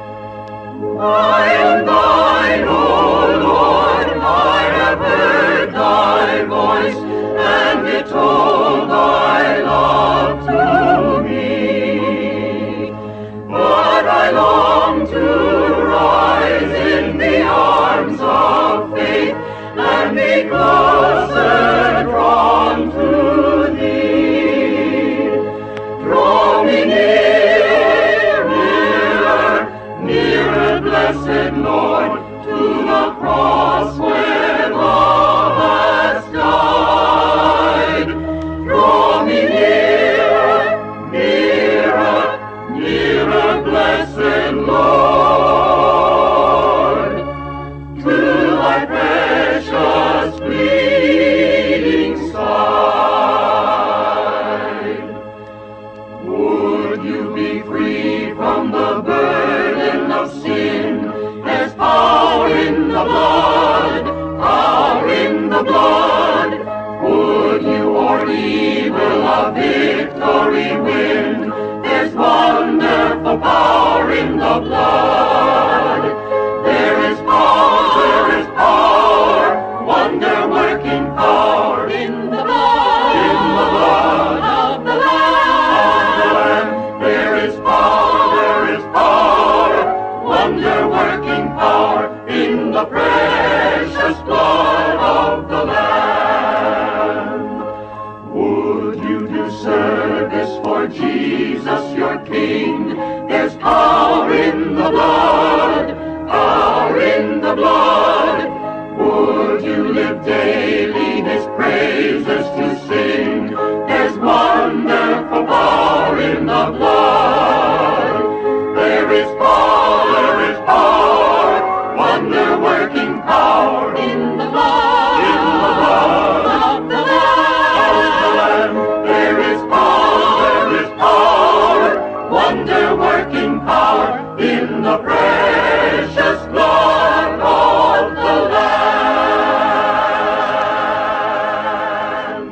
I am thine, O Lord, I have heard thy voice, and it told thy love to me. But I long to rise in the arms of faith, and be closer drawn to thee. Draw me near, nearer, nearer, blessed Lord, to the cross where thou hast died. Draw me nearer, nearer, nearer, blessed Lord, to thy precious bleeding side. Would you be free from the burden of sin? There's power in the blood, power in the blood. Would you o'er evil a victory win? There's wonderful power in the blood. There is power, there is power, wonder-working power in the blood, in the blood of the Lamb. There is power, there is power, wonder-working power in the precious blood of the Lamb. Would you do service for Jesus your King? There's power in the blood, power in the blood. Would you live daily his praises to sing? There's wonderful power in the blood. There is power, there is power, wonder-working power in the blood, in the blood of the Lamb. There is power, there is power, wonder-working power in the precious blood of the Lamb.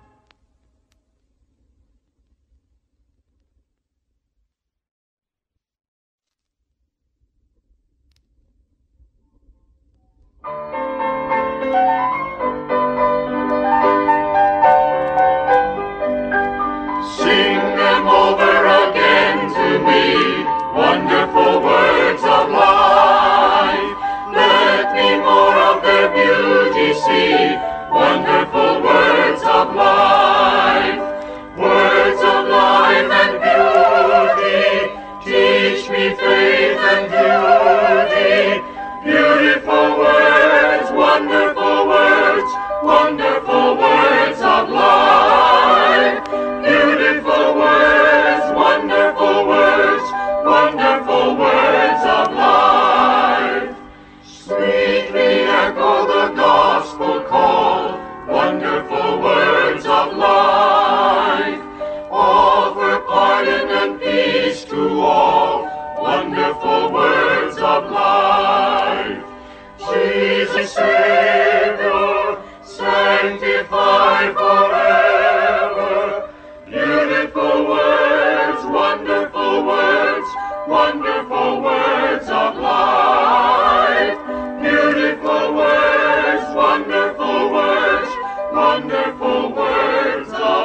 Sing them over again to me, wonderful words of life. Let me more of their beauty see, wonderful words of life. Words of life and beauty, teach me faith and duty. Beautiful words, wonderful words, wonderful words of life. Beautiful words, wonderful words, wonderful words of life. Sweetly echo the gospel call, wonderful words of life. Offer pardon and peace to all, wonderful words of life. Jesus Savior, sanctify forever. Beautiful words, wonderful words, wonderful words of life. Beautiful words, wonderful words, wonderful words of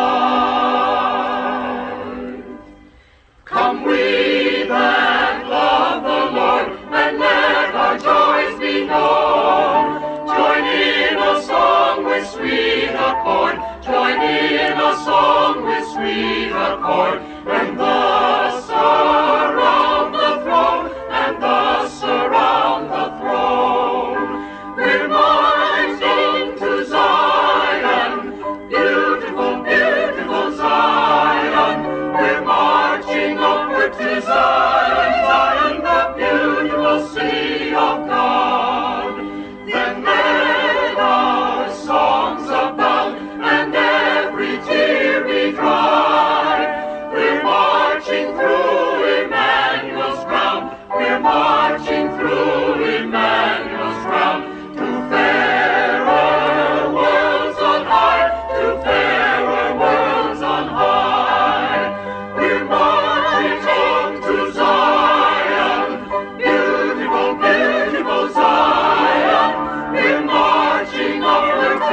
life. Come we that love the Lord, and let our joys be known. Join in a song with sweet accord, join in a song with sweet accord, and thus surround the throne, and thus surround the throne. We're marching to Zion, beautiful, beautiful Zion. We're marching upward to Zion, Zion, the beautiful city of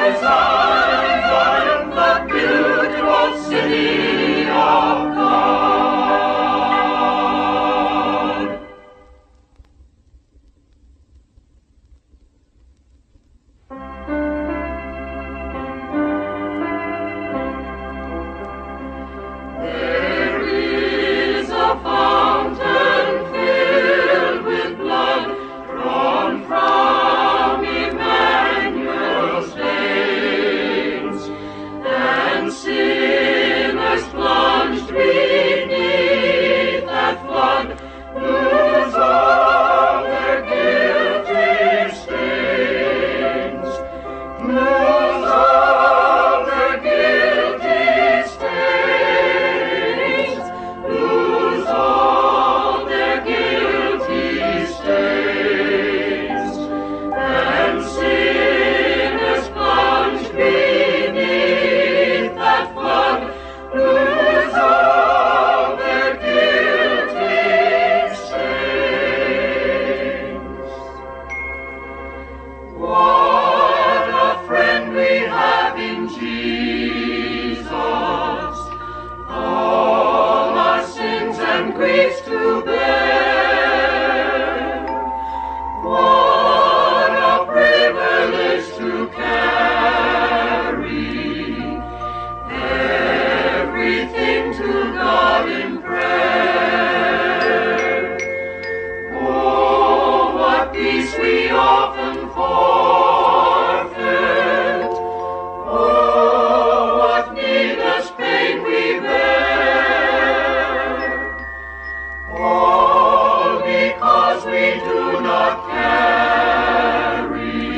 Zion, Zion, the beautiful city of God. There is a fountain filled with blood drawn from Emmanuel's veins, and sinners plunged beneath that flood lose all their guilty stains, lose all their guilty stains, lose all their guilty stains, and sinners plunged beneath that flood lose all their guilty stains. What a friend we have in Jesus, all our sins and griefs to bear. What a privilege to carry everything to God in prayer. Oh, what peace we often forfeit. Oh, what needless pain we bear. All because we do not carry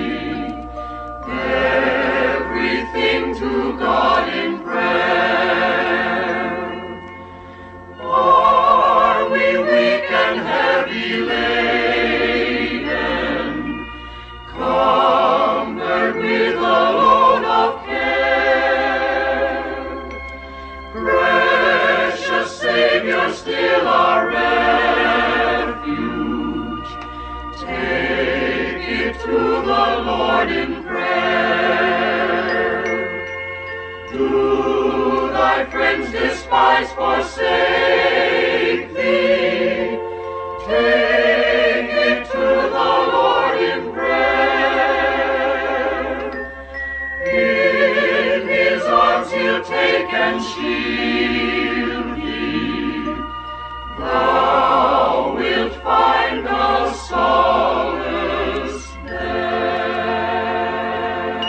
everything to God in prayer. Are we weak and heavy laden, cumbered with a load of care? Precious Savior, still our refuge, take it to the Lord in prayer. Do thy friends despise, forsake thee? Take it to the Lord in prayer. In his arms he'll take and shield thee. Thou wilt find a solace there.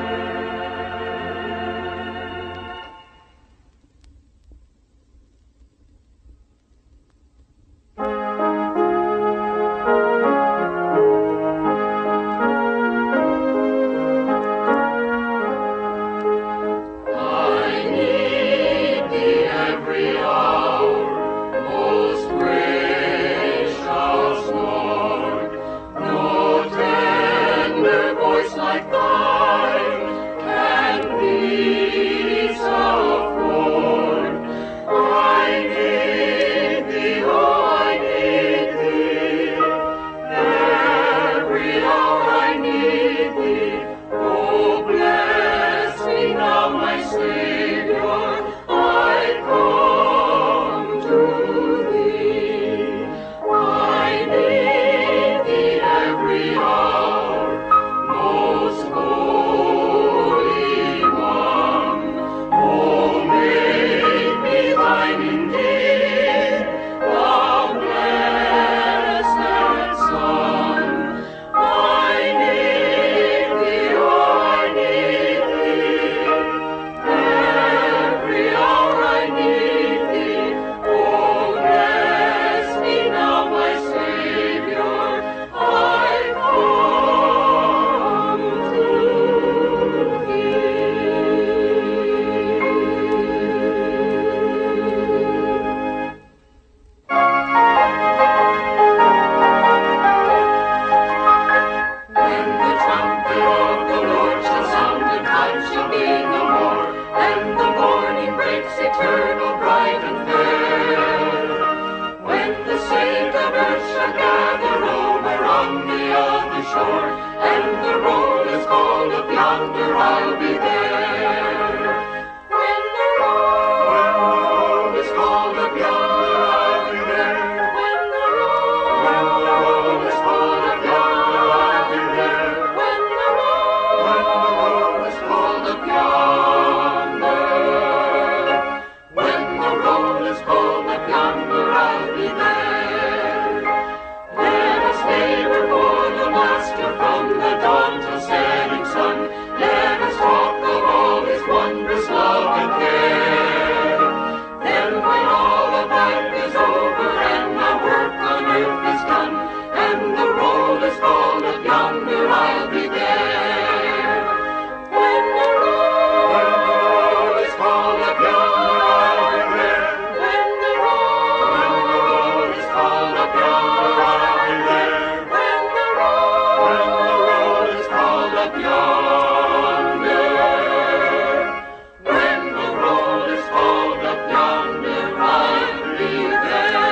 I need thee every hour, most gracious Lord. No tender voice like thine can peace afford. I need thee, oh, I need thee. Every hour I need thee. Oh, bless me now, my Savior, I come to thee. I need thee every hour, most holy one. Oh, make me thine indeed, thou blessed Son. I need thee, oh, I need thee. Every hour I need thee. Oh, bless me now, my Savior, I come to thee. When the trumpet of the Lord shall sound, and time shall be no more, and the morning breaks eternal, bright and fair. When the saved of earth shall gather over on the other shore, and the roll is called up yonder, I'll be there. When the road, when the road is called up yonder, I'll be there. When the road, when the road is called up yonder, I'll be there. When the road, when the road is called up yonder, when the road is called up yonder, I'll be there. Let us labor for the Master from the dawn till setting sun. Let us talk of all His wondrous love and care. Then when all of life is over and our work on earth is done, and the roll is called up yonder, I'll be there. When the roll, when the roll is called up yonder, I'll be there. When the roll, when the roll is called up yonder, I'll be there. When the roll, when the roll is called up yonder, when the roll is called up yonder, I'll be there.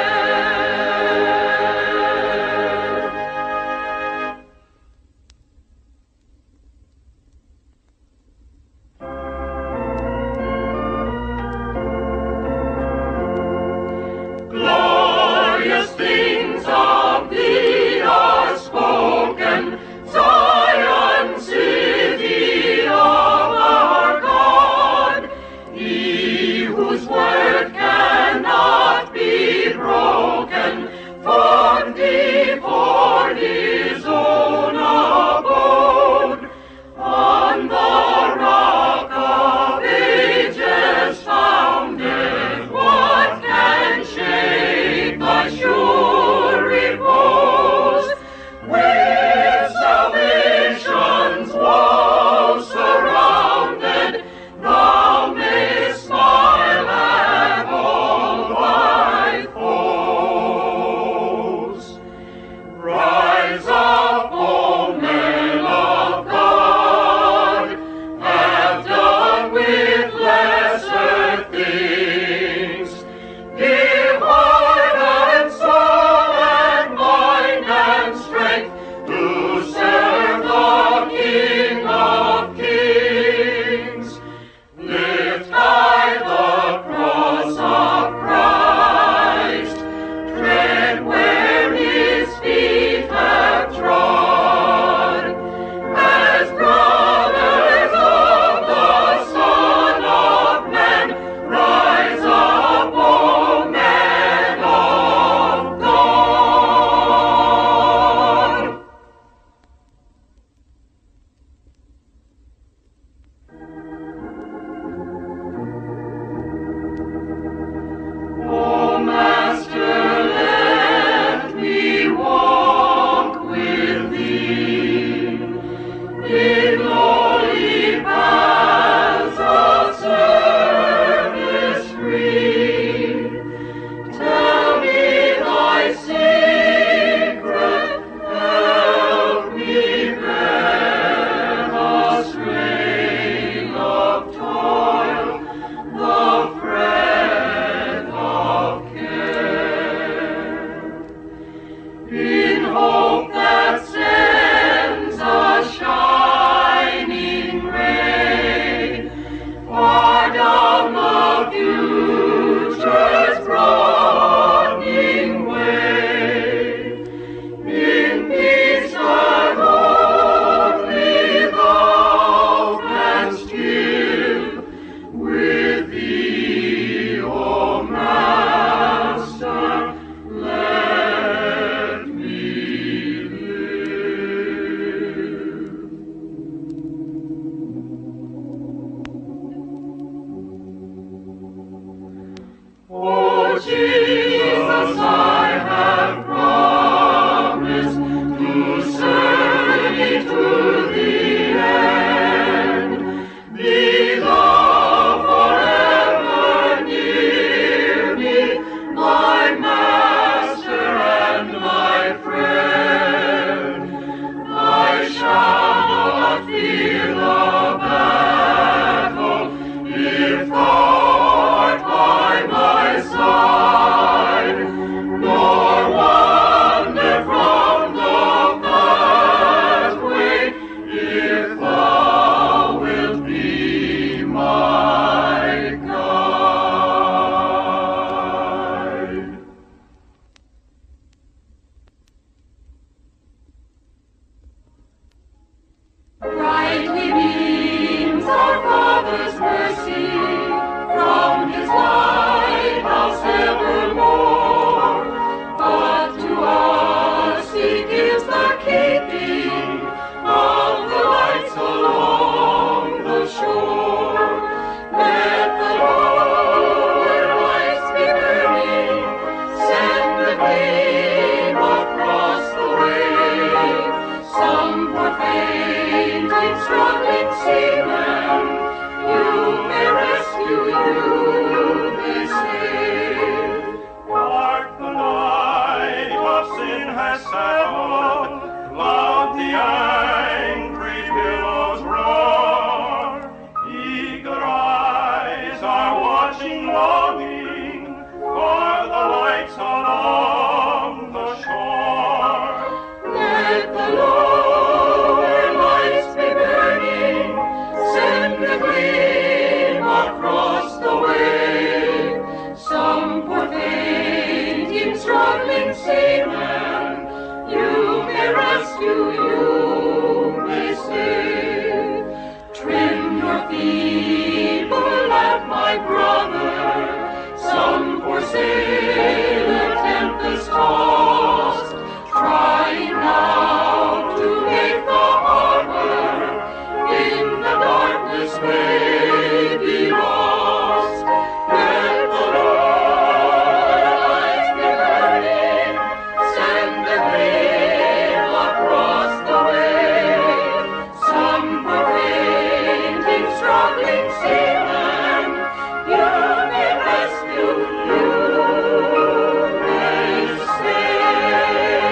Glorious things of thee are spoken, Zion, city of our God. He whose word cannot be broken, formed thee for His own abode. On the rock of ages founded, what can shake thy sure repose? With salvation's walls surrounded, thou mayst smile at all thy foes. Rise up, O men of God, have done with lesser things. Give heart and soul and mind and strength to serve the King of Kings. Lift high the cross of Christ, tread where His feet have trod. As brothers of the Son of Man, rise up, O men of God. O Master, let me walk with Thee in lowly paths of service free. Tell me Thy secret, help me bear the strain of toil, the fret of care. In hope that sends a shining ray far down the future's broadening way. In peace that only Thou canst give, with Thee, O Master, let me live. O Jesus, I have promised to serve Thee to the end. Be Thou forever near me, my Master and my friend. I shall not fear the battle if Thou art by my side. feeble at my brother, some for sailor tempest tossed, trying now to make the harbor in the darkness may be lost. Let the Lord lights be burning, send a gleam across the way, some for fainting, struggling seamen, you may rescue, you may save.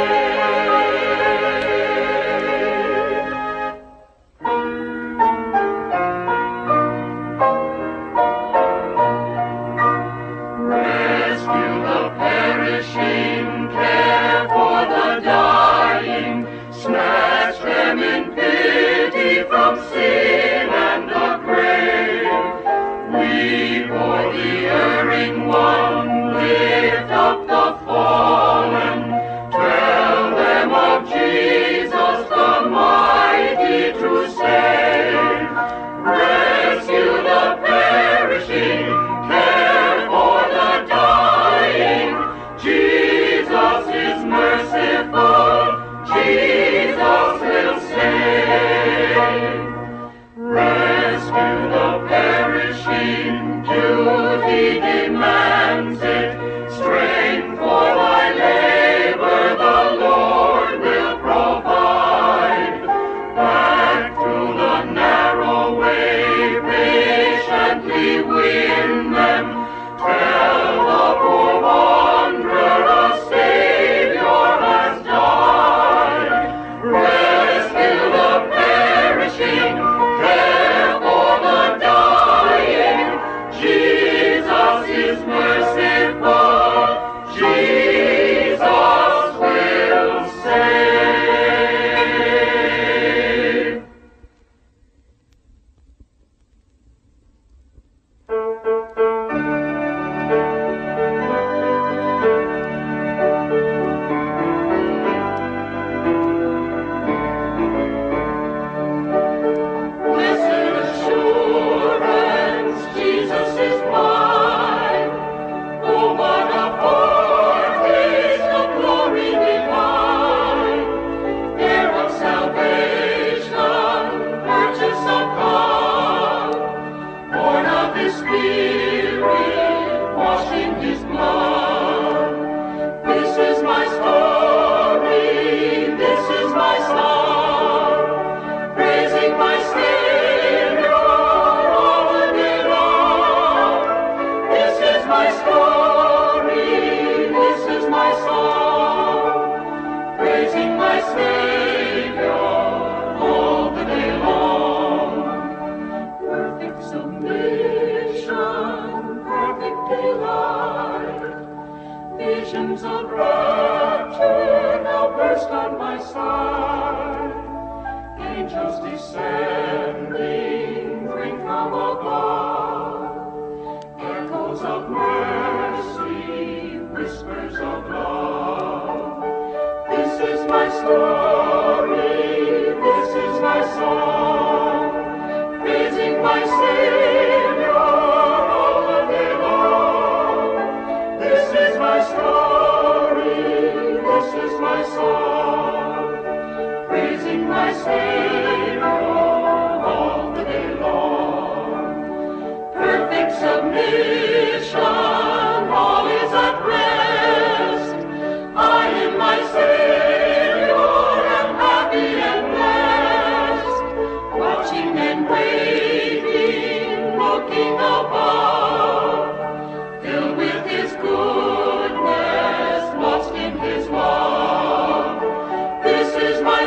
Rescue the perishing, care for the dying, snatch them in pity from sin and the grave. Weep o'er the erring one, lift up the fallen, tell them of Jesus the mighty to save. Rescue the perishing, care for the dying, Jesus is merciful, Jesus will save. Rescue the perishing, duty demands it, strength for thy labor the Lord will provide. Back to the narrow way, patiently win them, tell the poor wanderer a Savior has died. Rescue the perishing, care for the dying, Jesus is merciful, Jesus will save. Blessed assurance, Jesus is mine. Oh, what a foretaste of glory divine! Heir of salvation, purchase of God, born of His Spirit, washed in His blood. This is my story, this is my song, praising my Savior all the day long. This is my story, this is my song, praising my Savior all the day long. Perfect submission, perfect delight, visions of rapture now burst on my sight. Angels descending bring from above echoes of mercy, whispers of love. This is my story, this is my song, praising my Savior all the day long. This is my story, this is my song, praising my Savior all the day long. Perfect submission, all is at rest. I in my Savior am happy and blessed, watching and waiting, looking above, filled with His goodness, lost in His love. This is my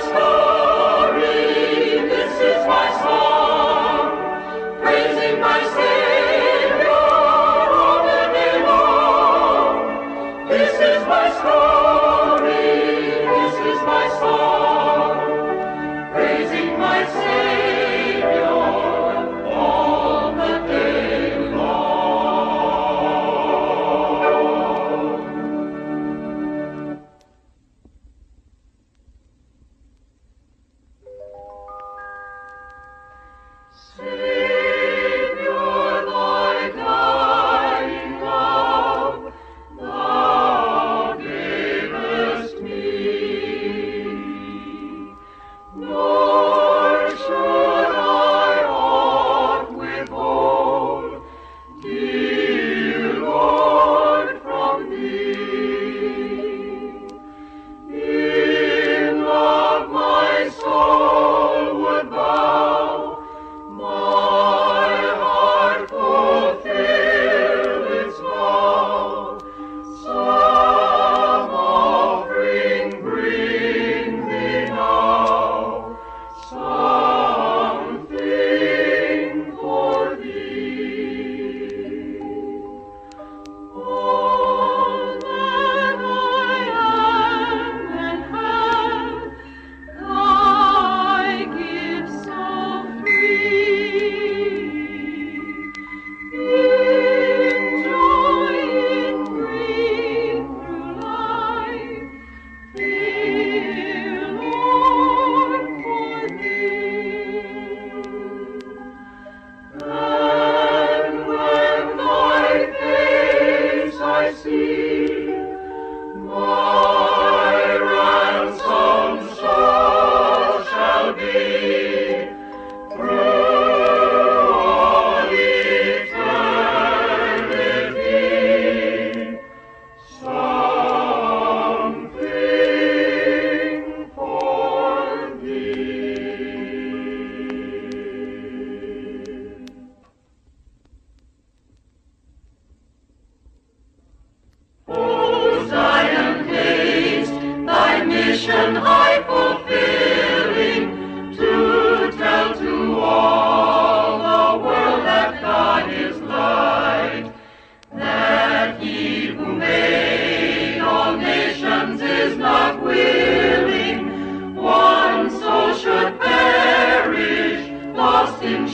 story, this is my song, praising my Savior all the day long. This is my story, this is my song, praising my Savior all the day long.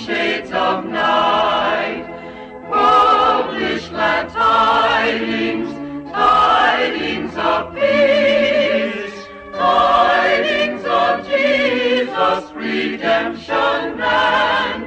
shades of night. Publish glad tidings, tidings of peace, tidings of Jesus' redemption and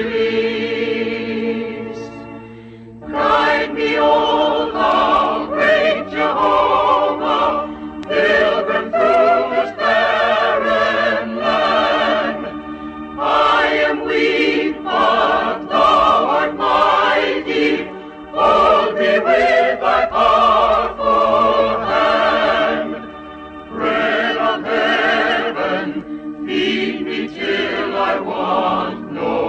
release. Guide me, O thou great Jehovah, pilgrim through this barren land. I am weak, but thou art mighty. Hold me with thy powerful hand. Bread of heaven, feed me till I want no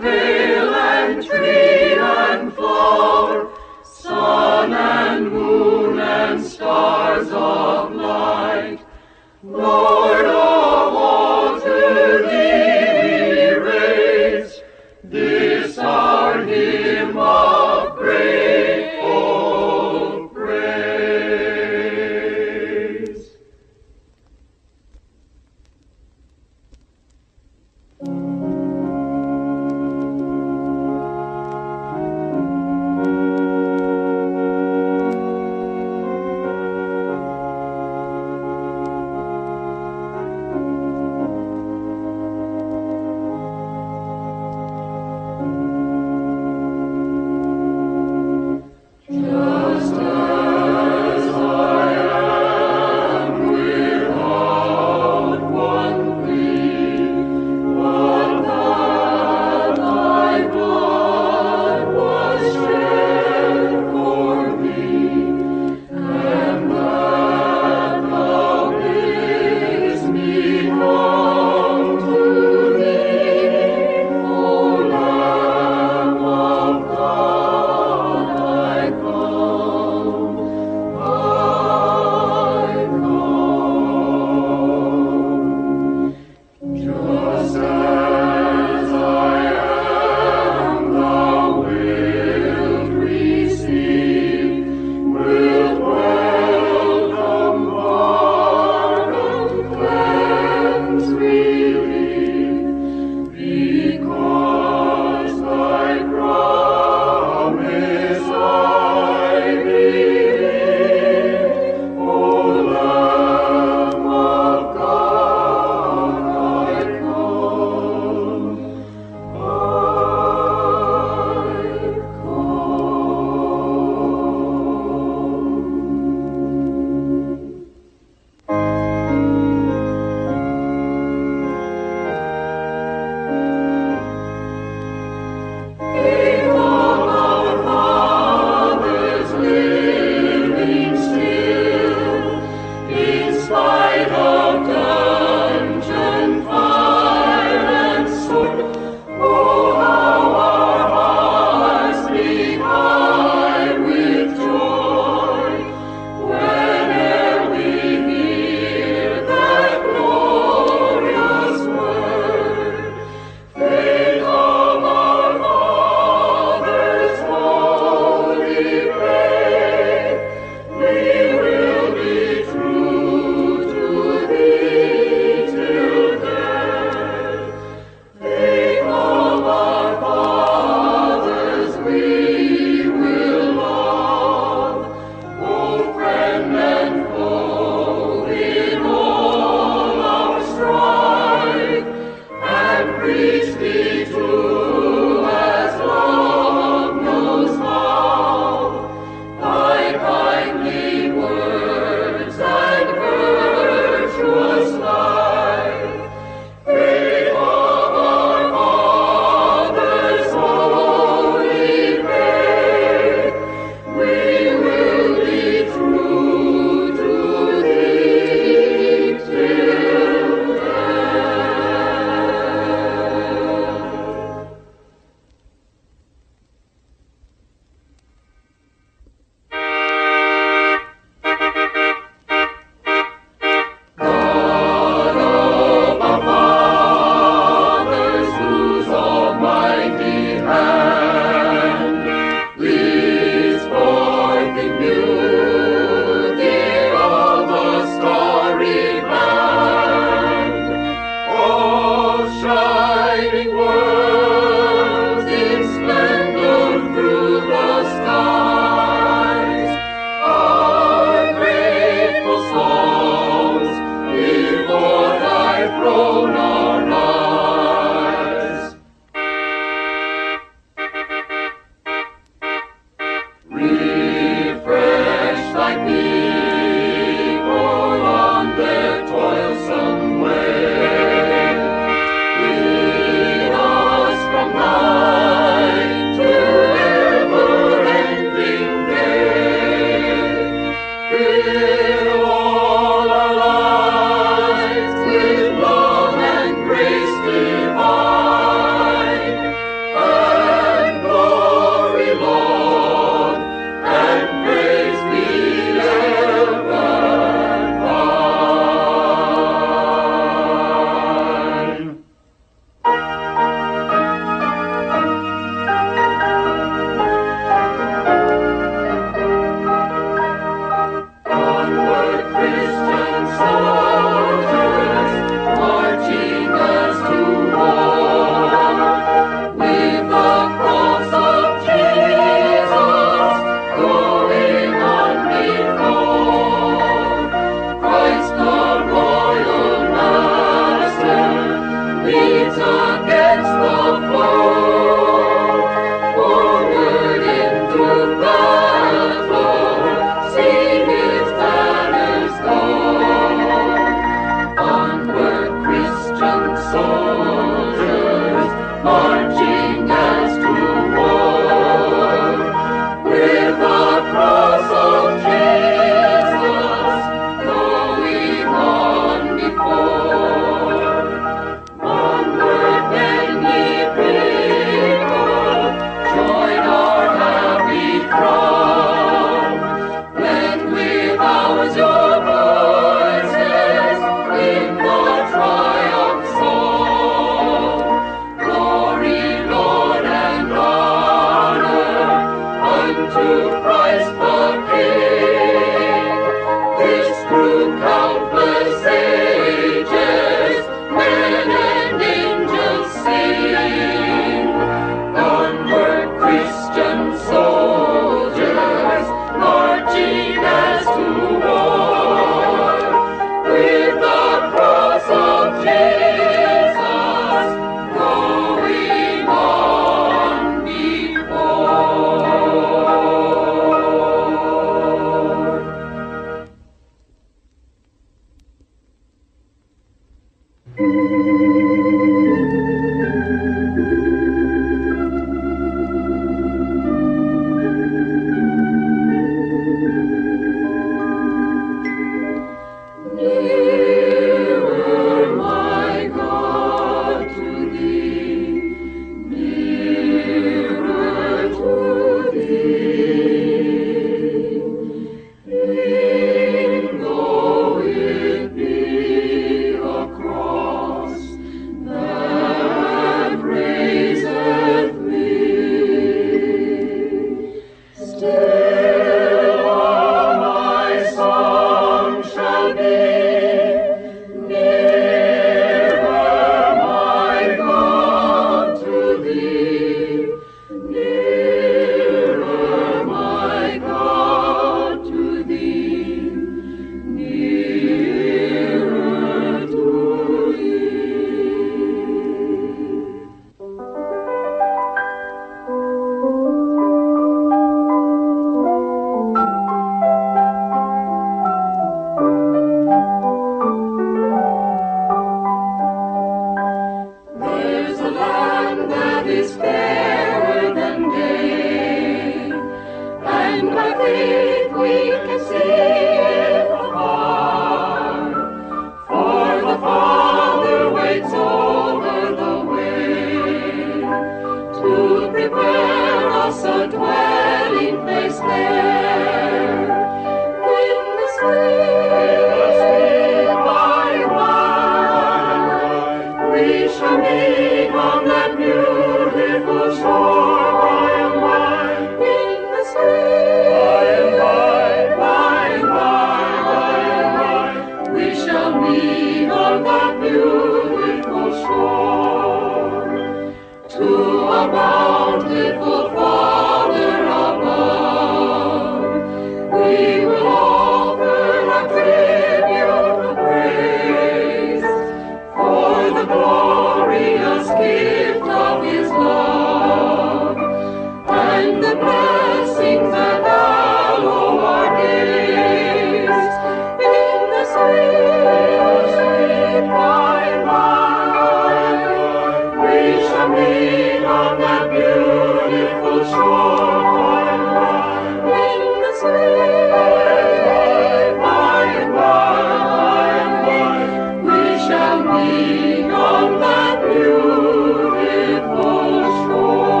shall meet on that beautiful shore, to a bountiful Father above, we will offer our tribute of praise for the glorious gift of His love and the blessings that hallow our days. In the sweet, sweet by and by, we shall meet on that beautiful shore. In the sweet by and by, we shall meet on that beautiful shore.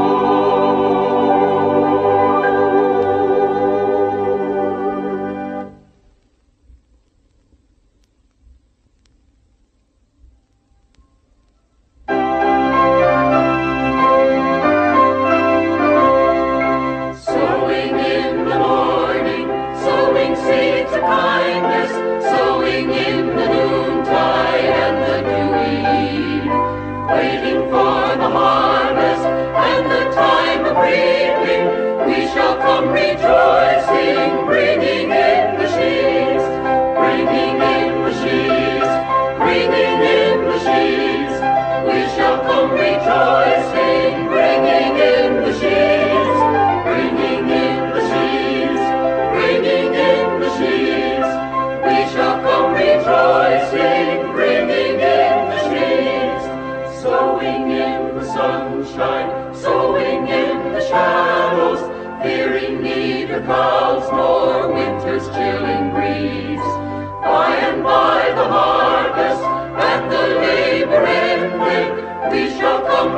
Sowing in the morning, sowing seeds of kindness, sowing in the noontide and the dewy eve, waiting for the harvest and the time of reaping, we shall come rejoicing, bringing in the sheaves, bringing in the sheaves, bringing in the sheaves. We shall come rejoicing, bringing in the sheaves, bringing in the sheaves, bringing in the sheaves. We shall come rejoicing, bringing in the sheaves, sowing in the sunshine, sowing in the shadows, fearing neither clouds nor winter's chilling breeze. By and by the harvest and the labor ended, we shall come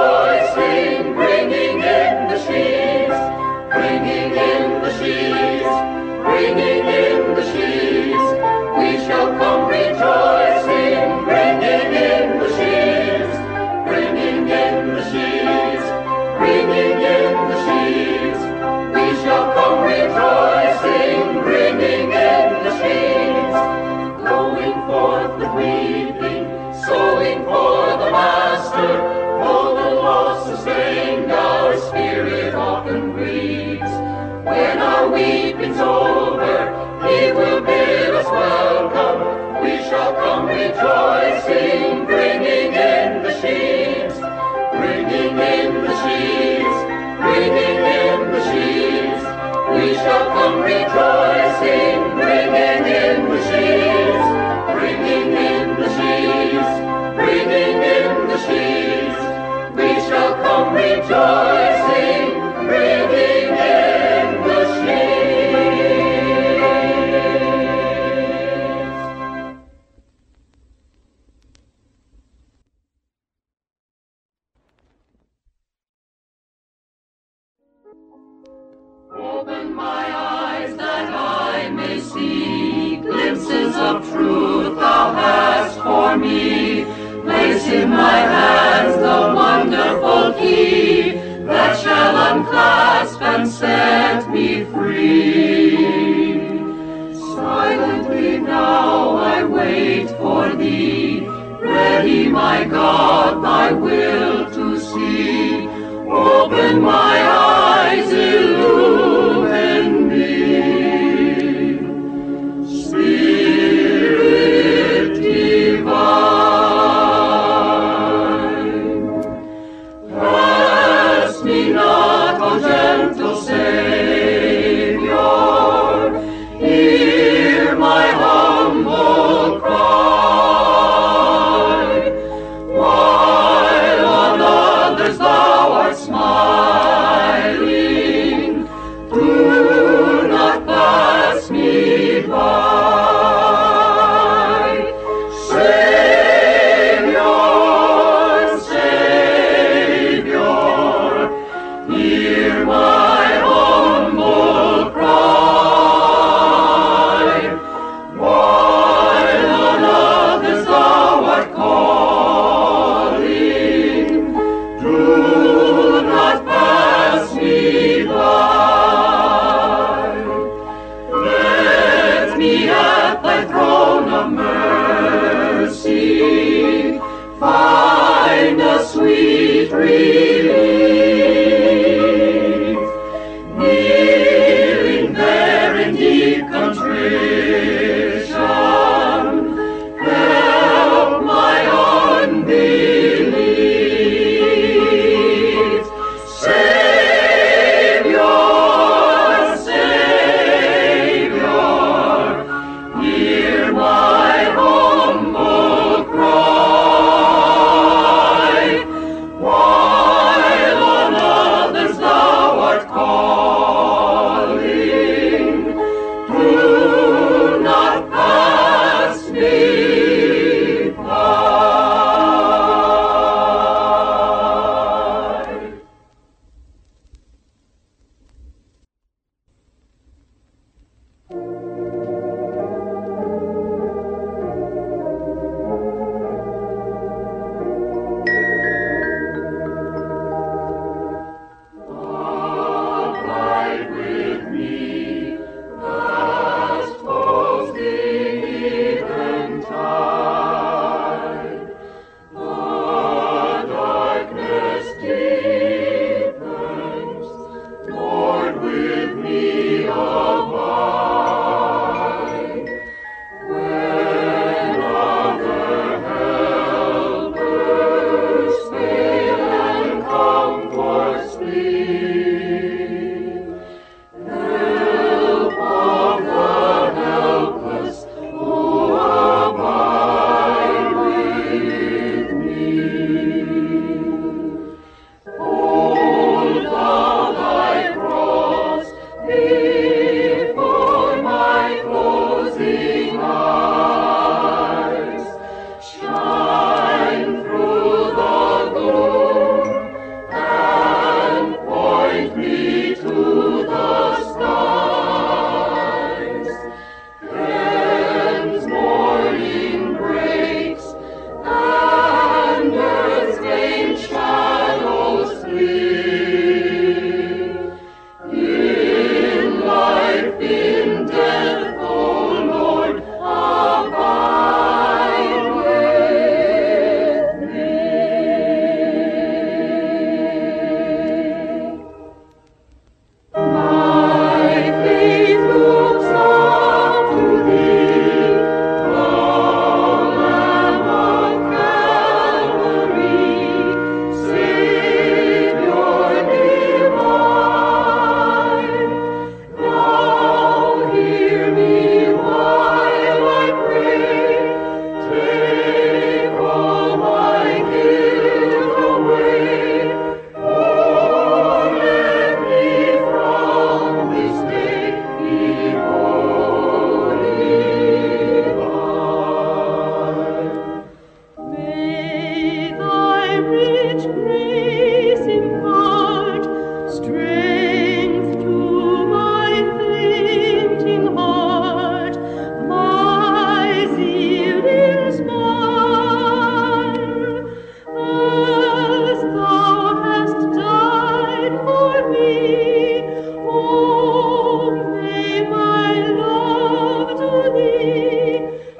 rejoicing, bringing in the sheaves, bringing in the sheaves, bringing in the sheaves. We shall come rejoicing, bringing in the sheaves, bringing in the sheaves, bringing in the sheaves. We shall come rejoicing, bringing in the sheaves, going forth with weeping, sowing for the Master. Though the loss sustained, our spirit often grieves. When our weeping's over, He will bid us welcome. We shall come rejoicing, bringing in the sheaves, bringing in the sheaves, bringing in the sheaves. We shall come rejoicing, bringing in the sheaves, bringing in the sheaves, bringing in the sheaves. We shall come rejoicing, bringing in the sheaves. Open my eyes that I may see glimpses of truth Thou hast for me. Place in my hands the wonderful key that shall unclasp and set me free. Silently now I wait for Thee, ready, my God, Thy will to see. Open my eyes, illumine me. Spirit divine, pass me not, O gentle Savior, hear my humble cry. While on others Thou art smiling, believe. Kneeling there in deep contrition, help my unbelief. Savior, Savior, hear my humble cry. While on others thou art calling, do not pass me by. Abide with me, fast falls the eventide. The darkness deepens, Lord, with me abide. When other helpers fail and comforts flee, help of the helpless, oh, abide with me. Hold thou thy cross before my closing eyes. Shine through the gloom and point me to the skies. Heaven's morning breaks and earth's vain shadows flee. In life, in death, O Lord, abide with me. My faith looks up to thee, the Lamb of Calvary, Savior divine. Thou hear me while I pray. Take all my guilt away. Oh, let me from this day be wholly thine. May thy rich grace impart strength to my fainting heart, my zeal inspire. As thou hast died for me, oh, may my love to thee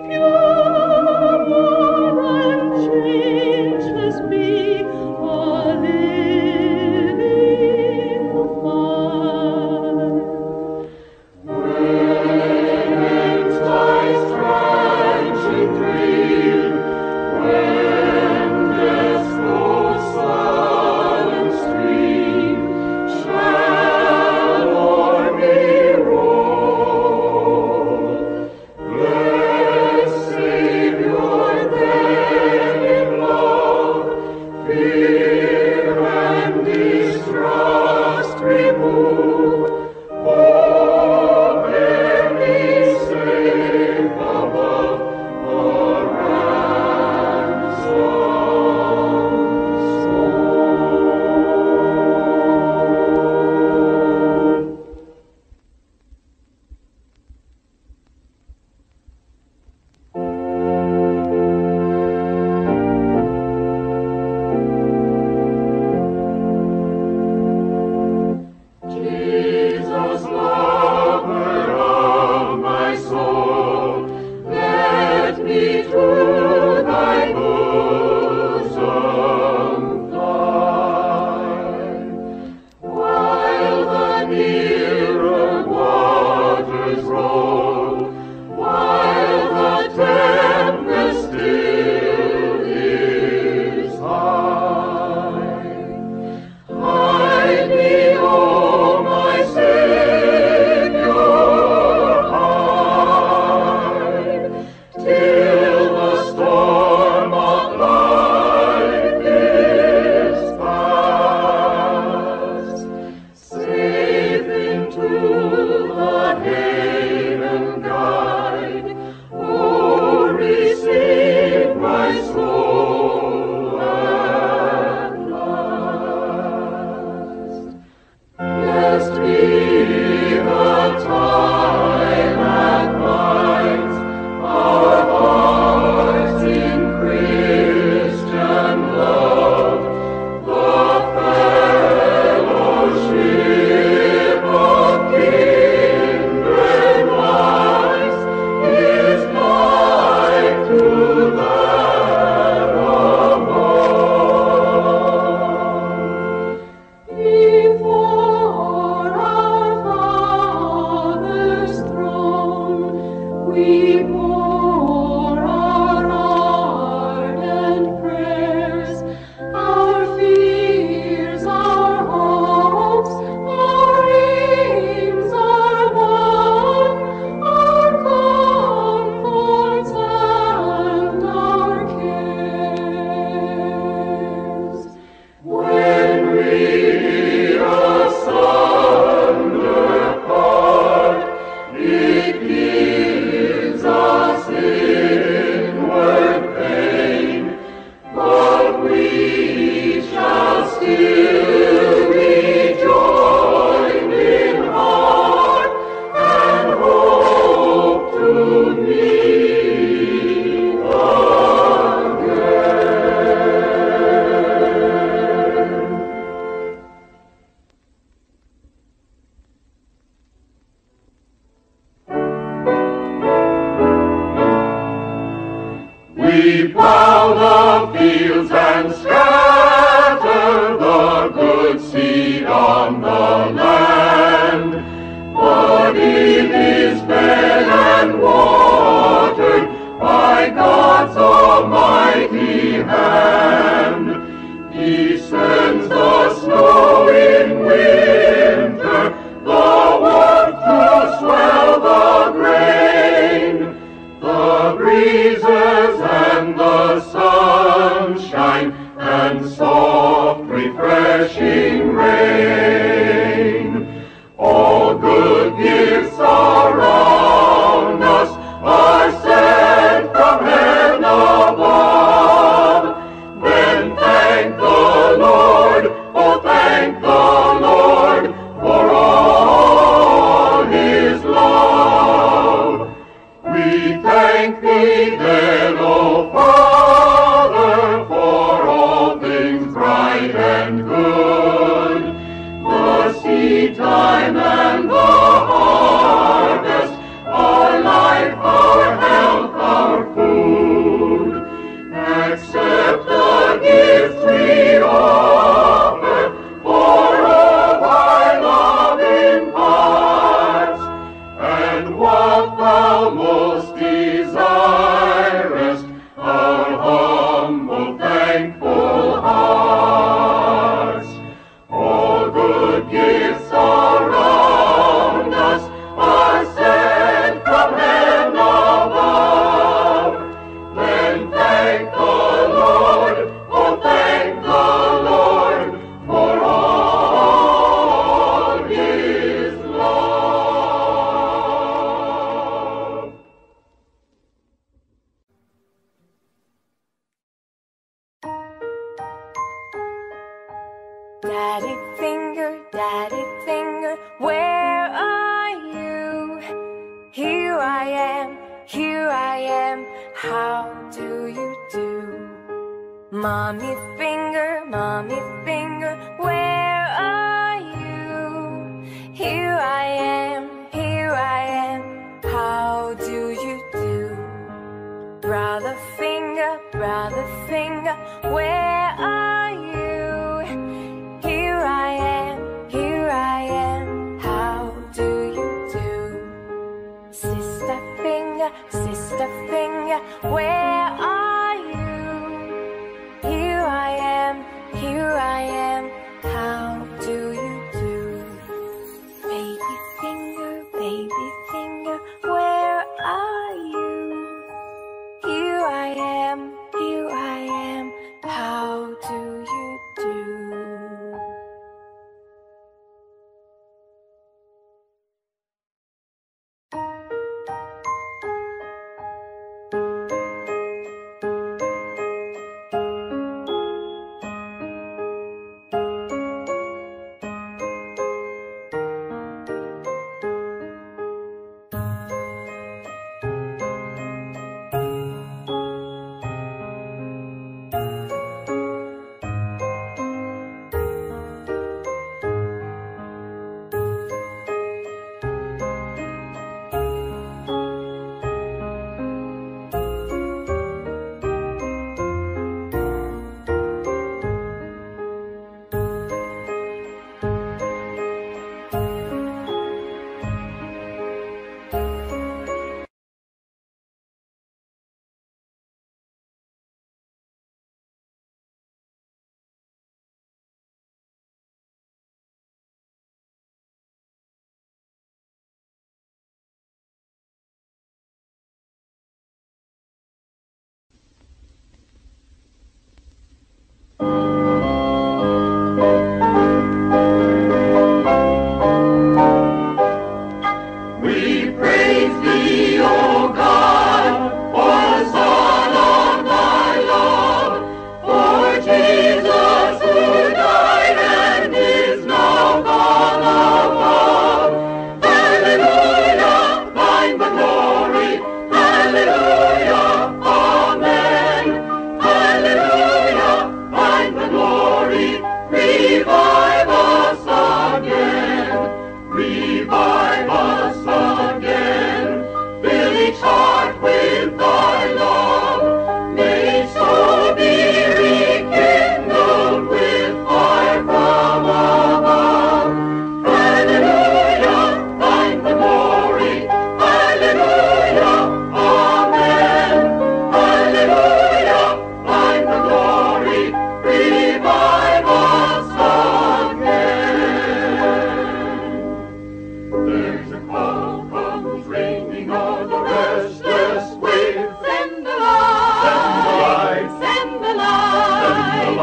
pure and changeless be, a living fire. When ends life's transient dream, when death's slow silent stream shall o'er me roll, blessed Savior, then in love, fear and distrust remove. Oh, bear me safe above a ransomed soul. Jesus, lover of my soul, let me to thy bosom fly. We plow the fields and scatter the good seed on the land. But it is fed and watered by God's almighty hand. He sends the snow in winter, the warmth to swell the grain, the breezes and the sunshine, and soft refreshing rain. All good gifts around us are sent from heaven above. Then thank the Lord, oh thank the Lord for all His love. We thank Thee then, O Father, for all things bright and good, the seed time and the harvest, our life, our health, our food. Accept the gifts we offer, for all Thy love imparts, and what Thou most desirest, our humble, thankful hearts. All good gifts around us are sent from heaven above. Then thank the Lord, oh thank the Lord for all His love. Daddy finger, daddy finger, where are you? Here I am, here I am, how do you do? Mommy finger, mommy finger, where are you? Here I am, here I am, how do you do? Brother finger, brother finger, where are you? Here I am, here I am, how do you do? Sister finger, sister finger, where are you? Here I am, here I am, how do you do? Baby finger, baby finger, where are you? Here I am, here I am, how do you do?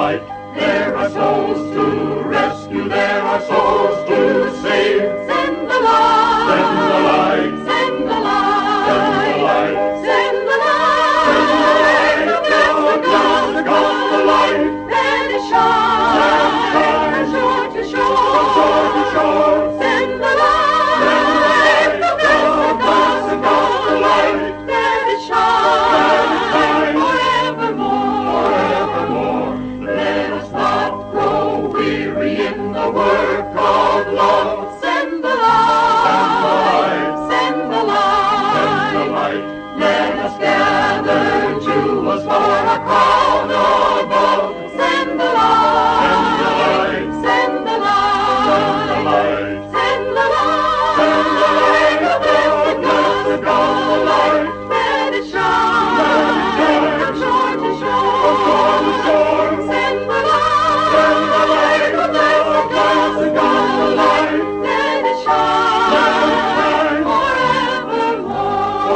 light. There are souls to rescue, there are souls to save. Send the light. Send the light. Send the Send the light. light. Send the Send the light. light. God, God, God, the light. Let it shine. From shore to shore. From shore to shore. Send the light. Send the light. God, God, God, the light. Let it shine. Forevermore. Forevermore. Let us not grow weary in the work of love. Send the light. Send the light. Send the light. Let us gather jewels for a crown above. Send the light. Send the light. Send the Send the light. light. Send the light. Send the light. God, God, God, the light. Let it shine. Let it shine. From shore to shore. From shore to shore. Send the light. Send the light. God, God, God, the light. Let it shine. Let it shine. Forevermore.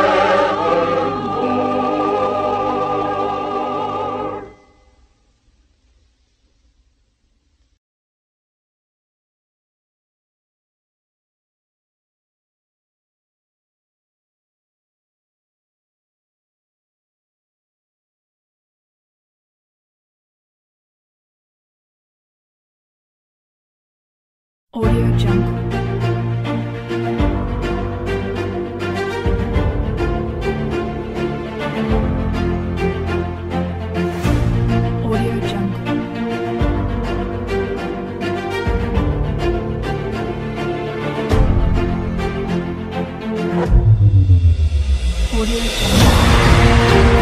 Audio Jungle. Audio Jungle. Audio Jungle.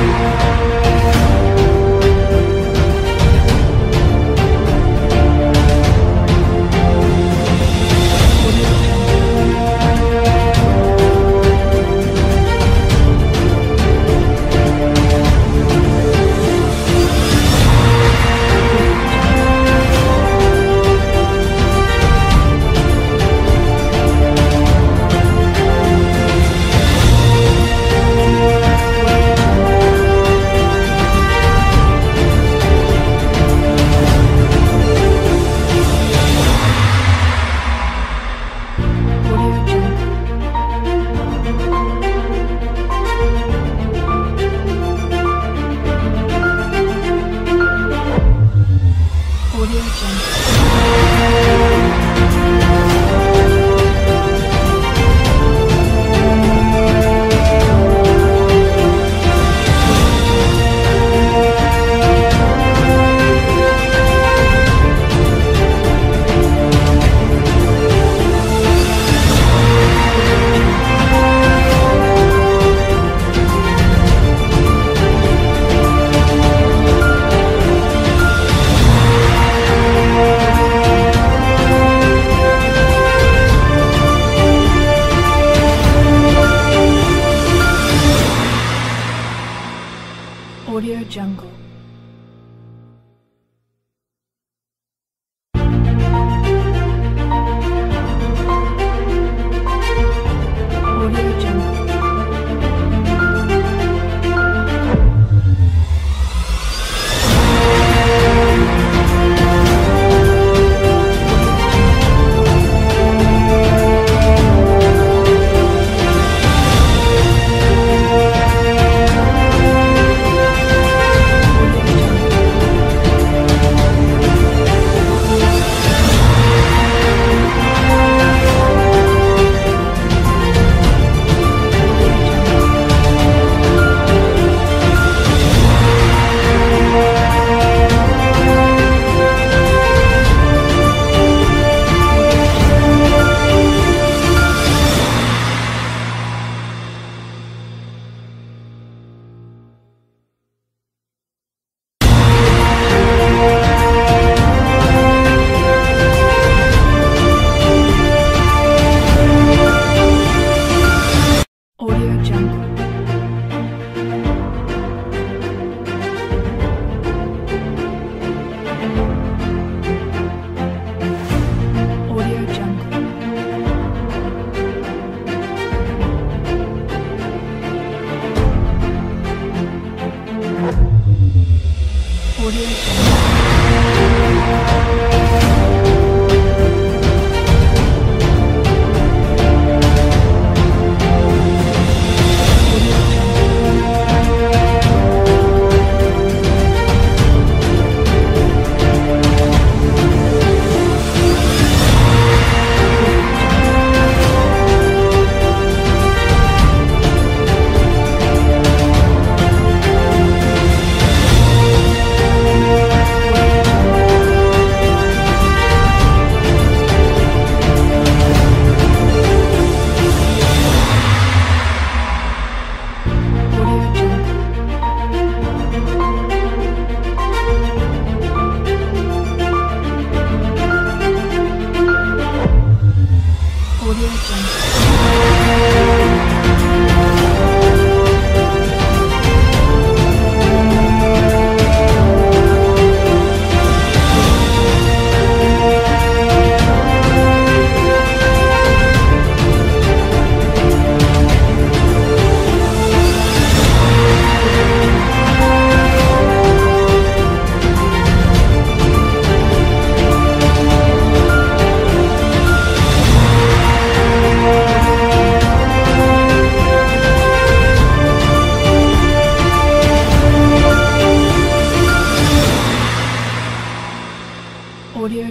Audio Jungle. Audio Jungle. Audio Jungle. Audio Jungle. Audio Jungle. Audio Jungle.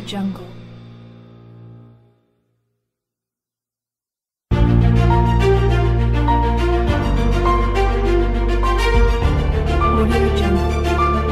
Jungle. Audio Jungle.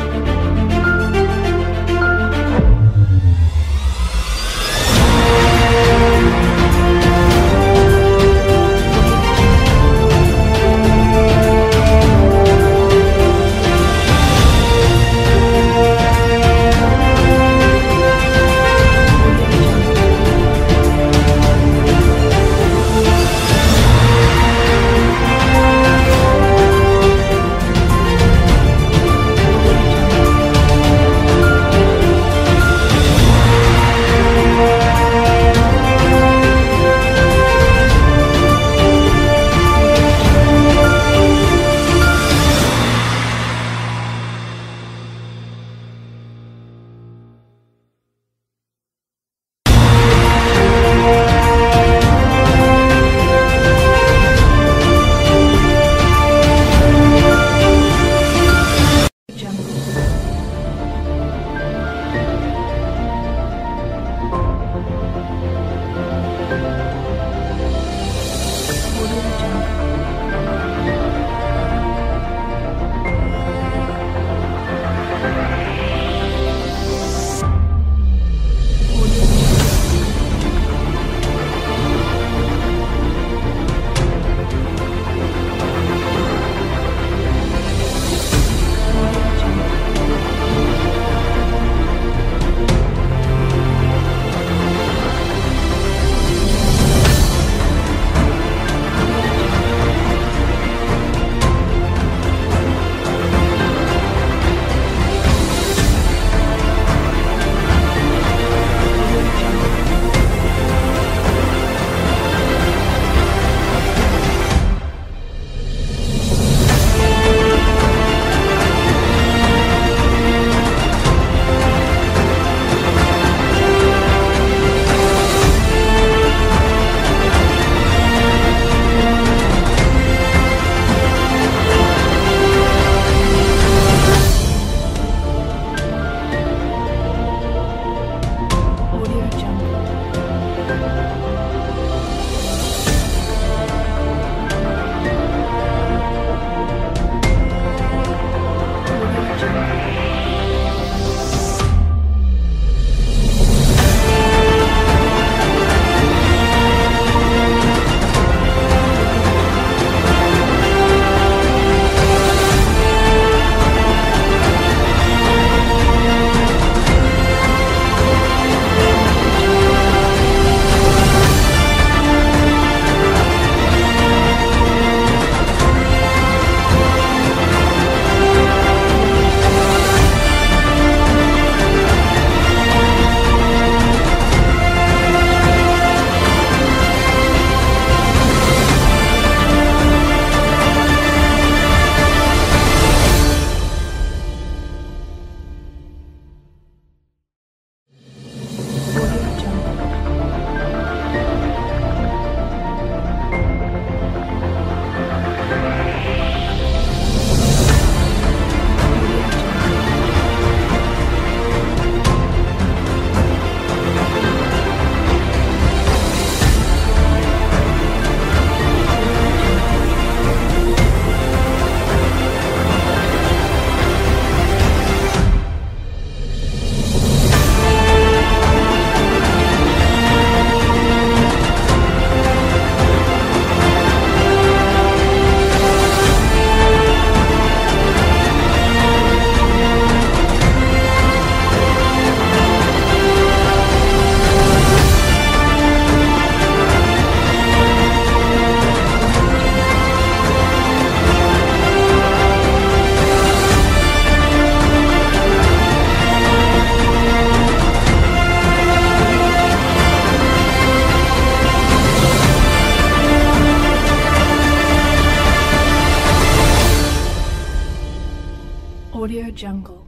Audio Jungle.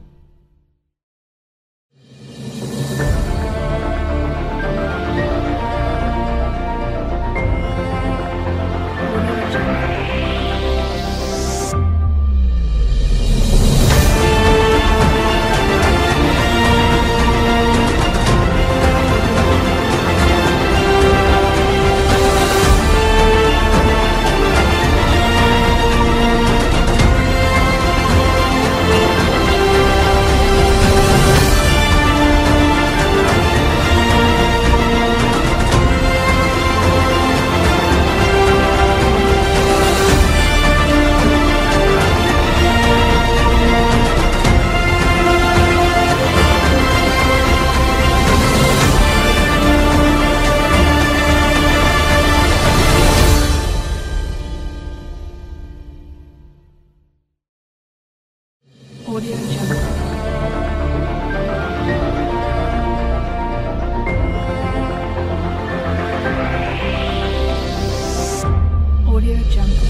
Audio Jungle. Audio Jungle. Audio Jungle.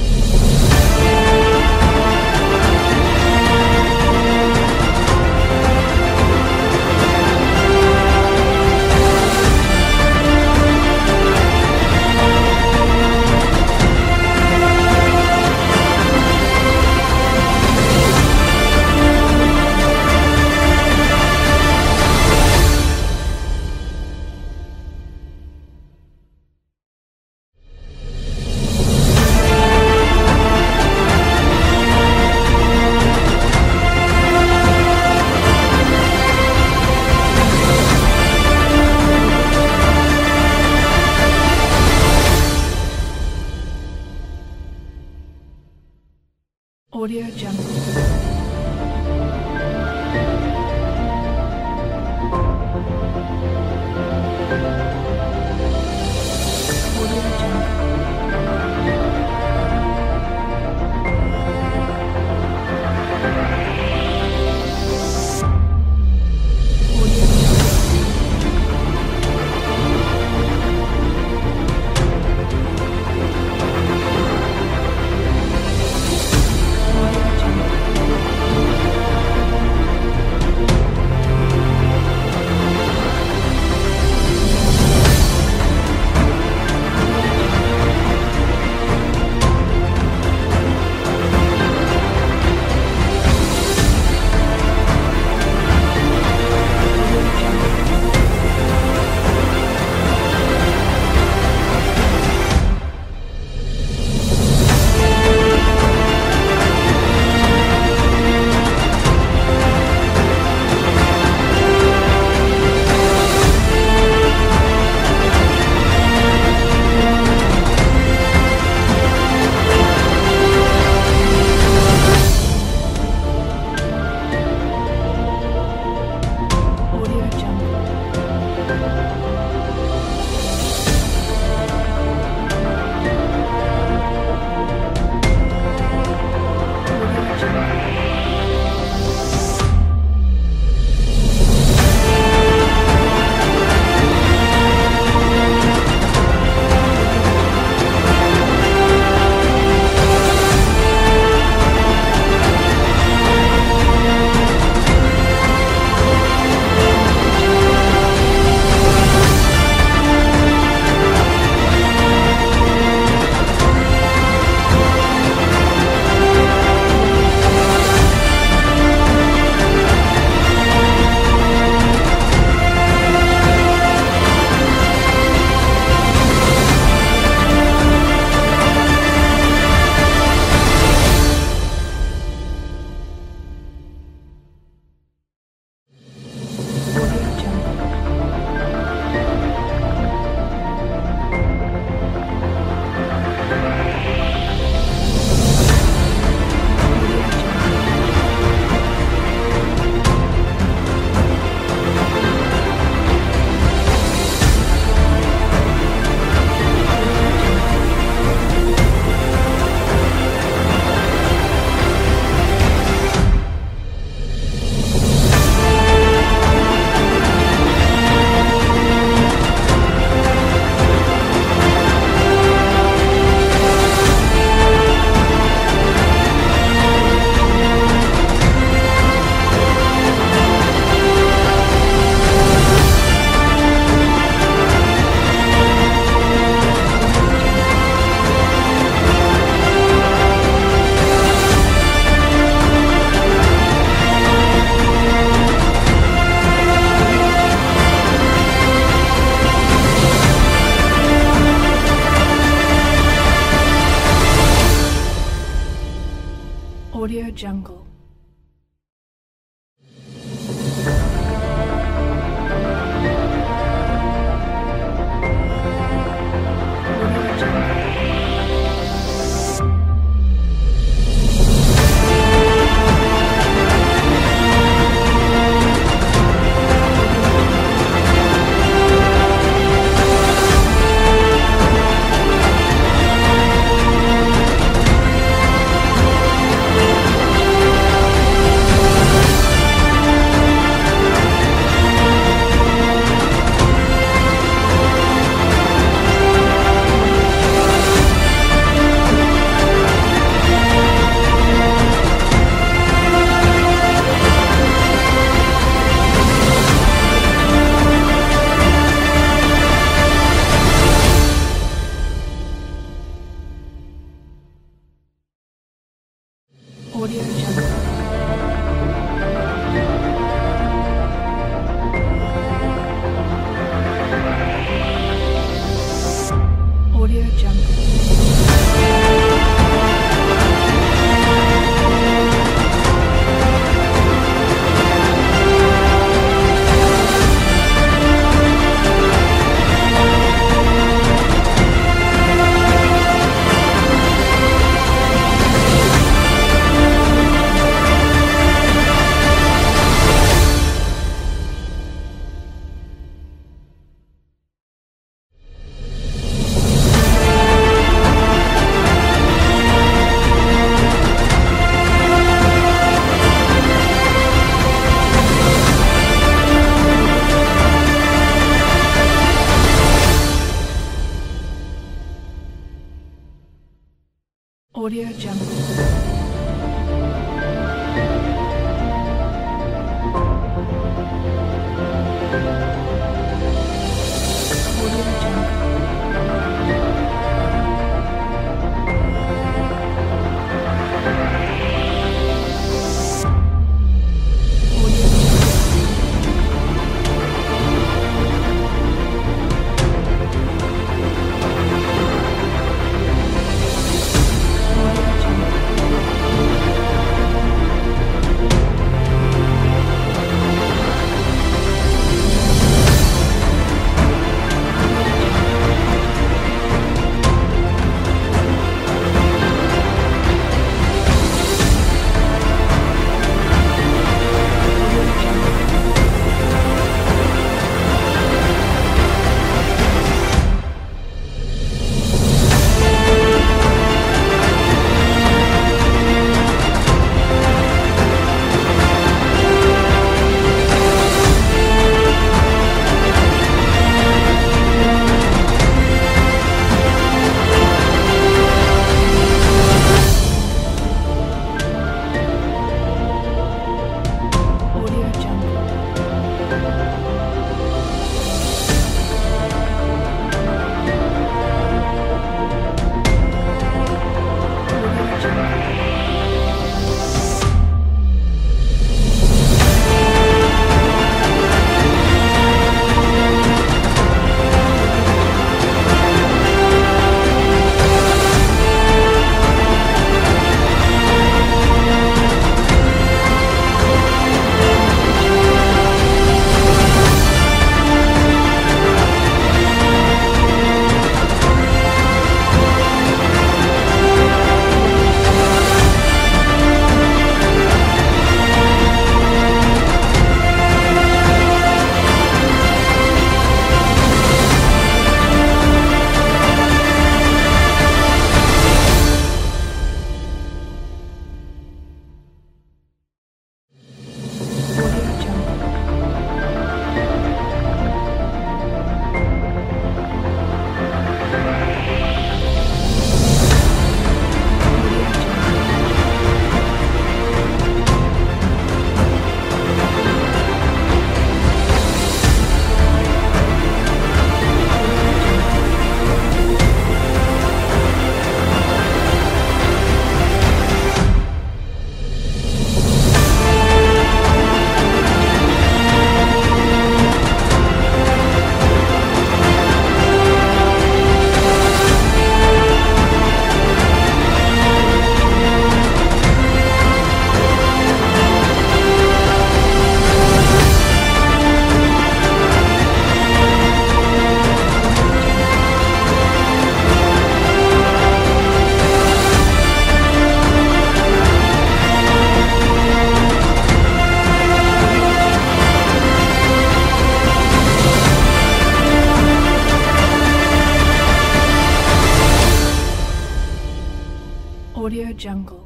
Jungle.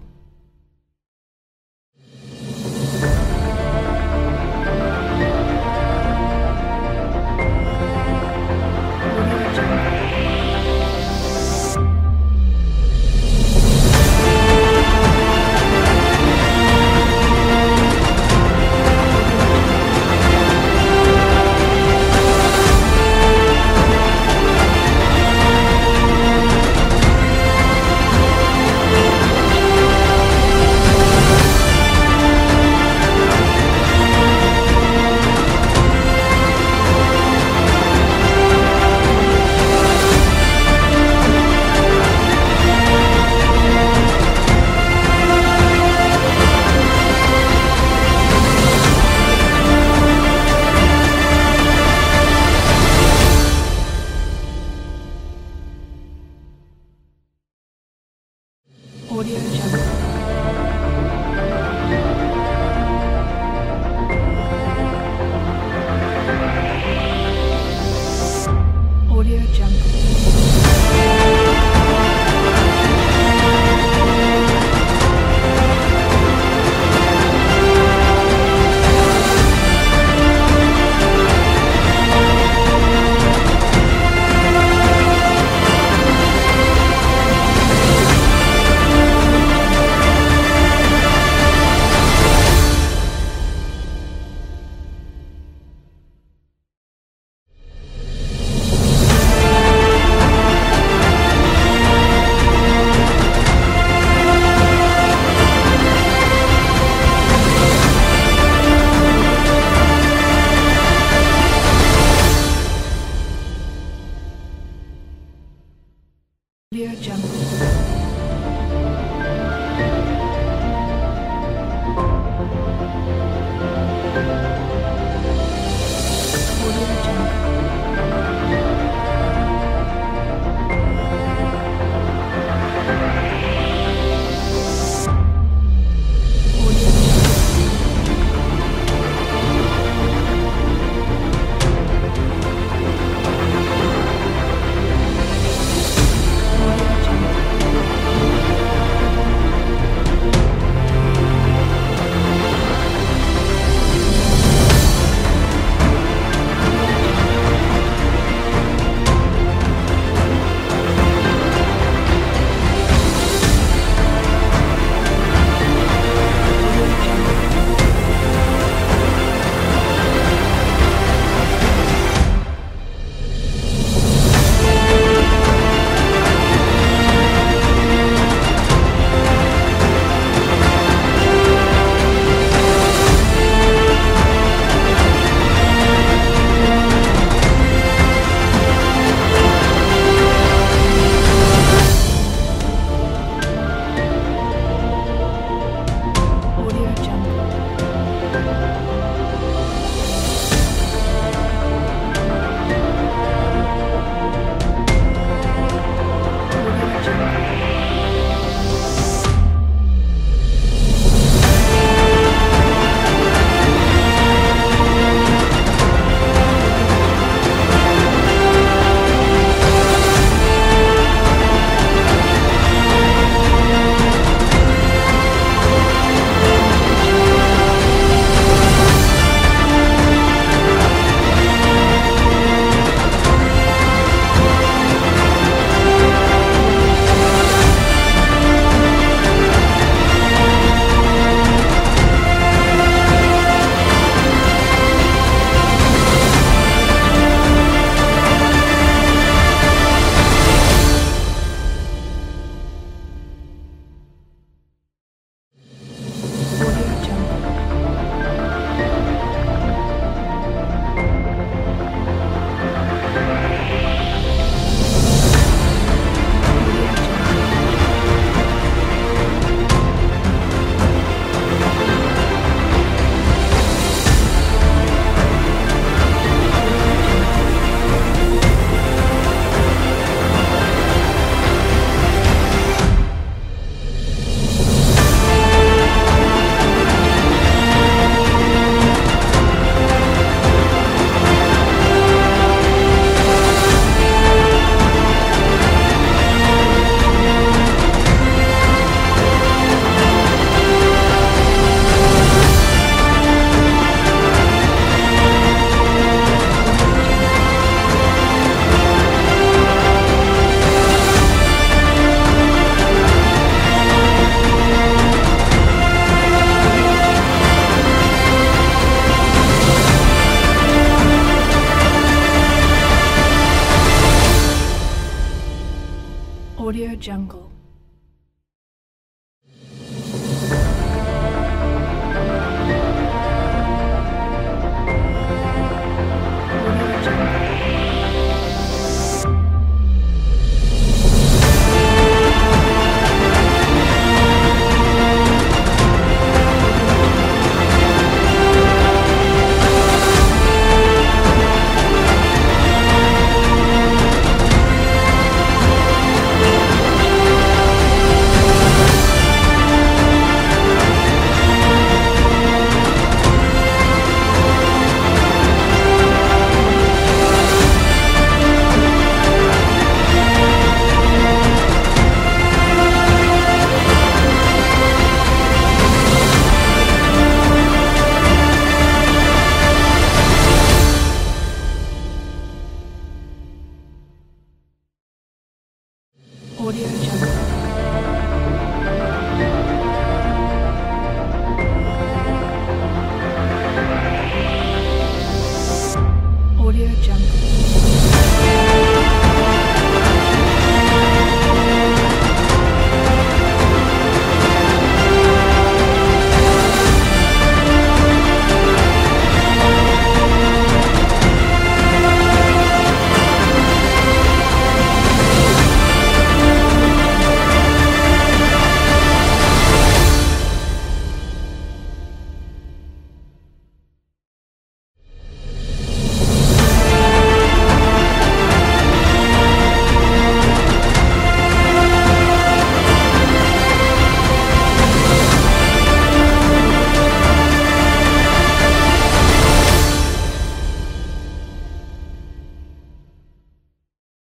Jungle. Jungle.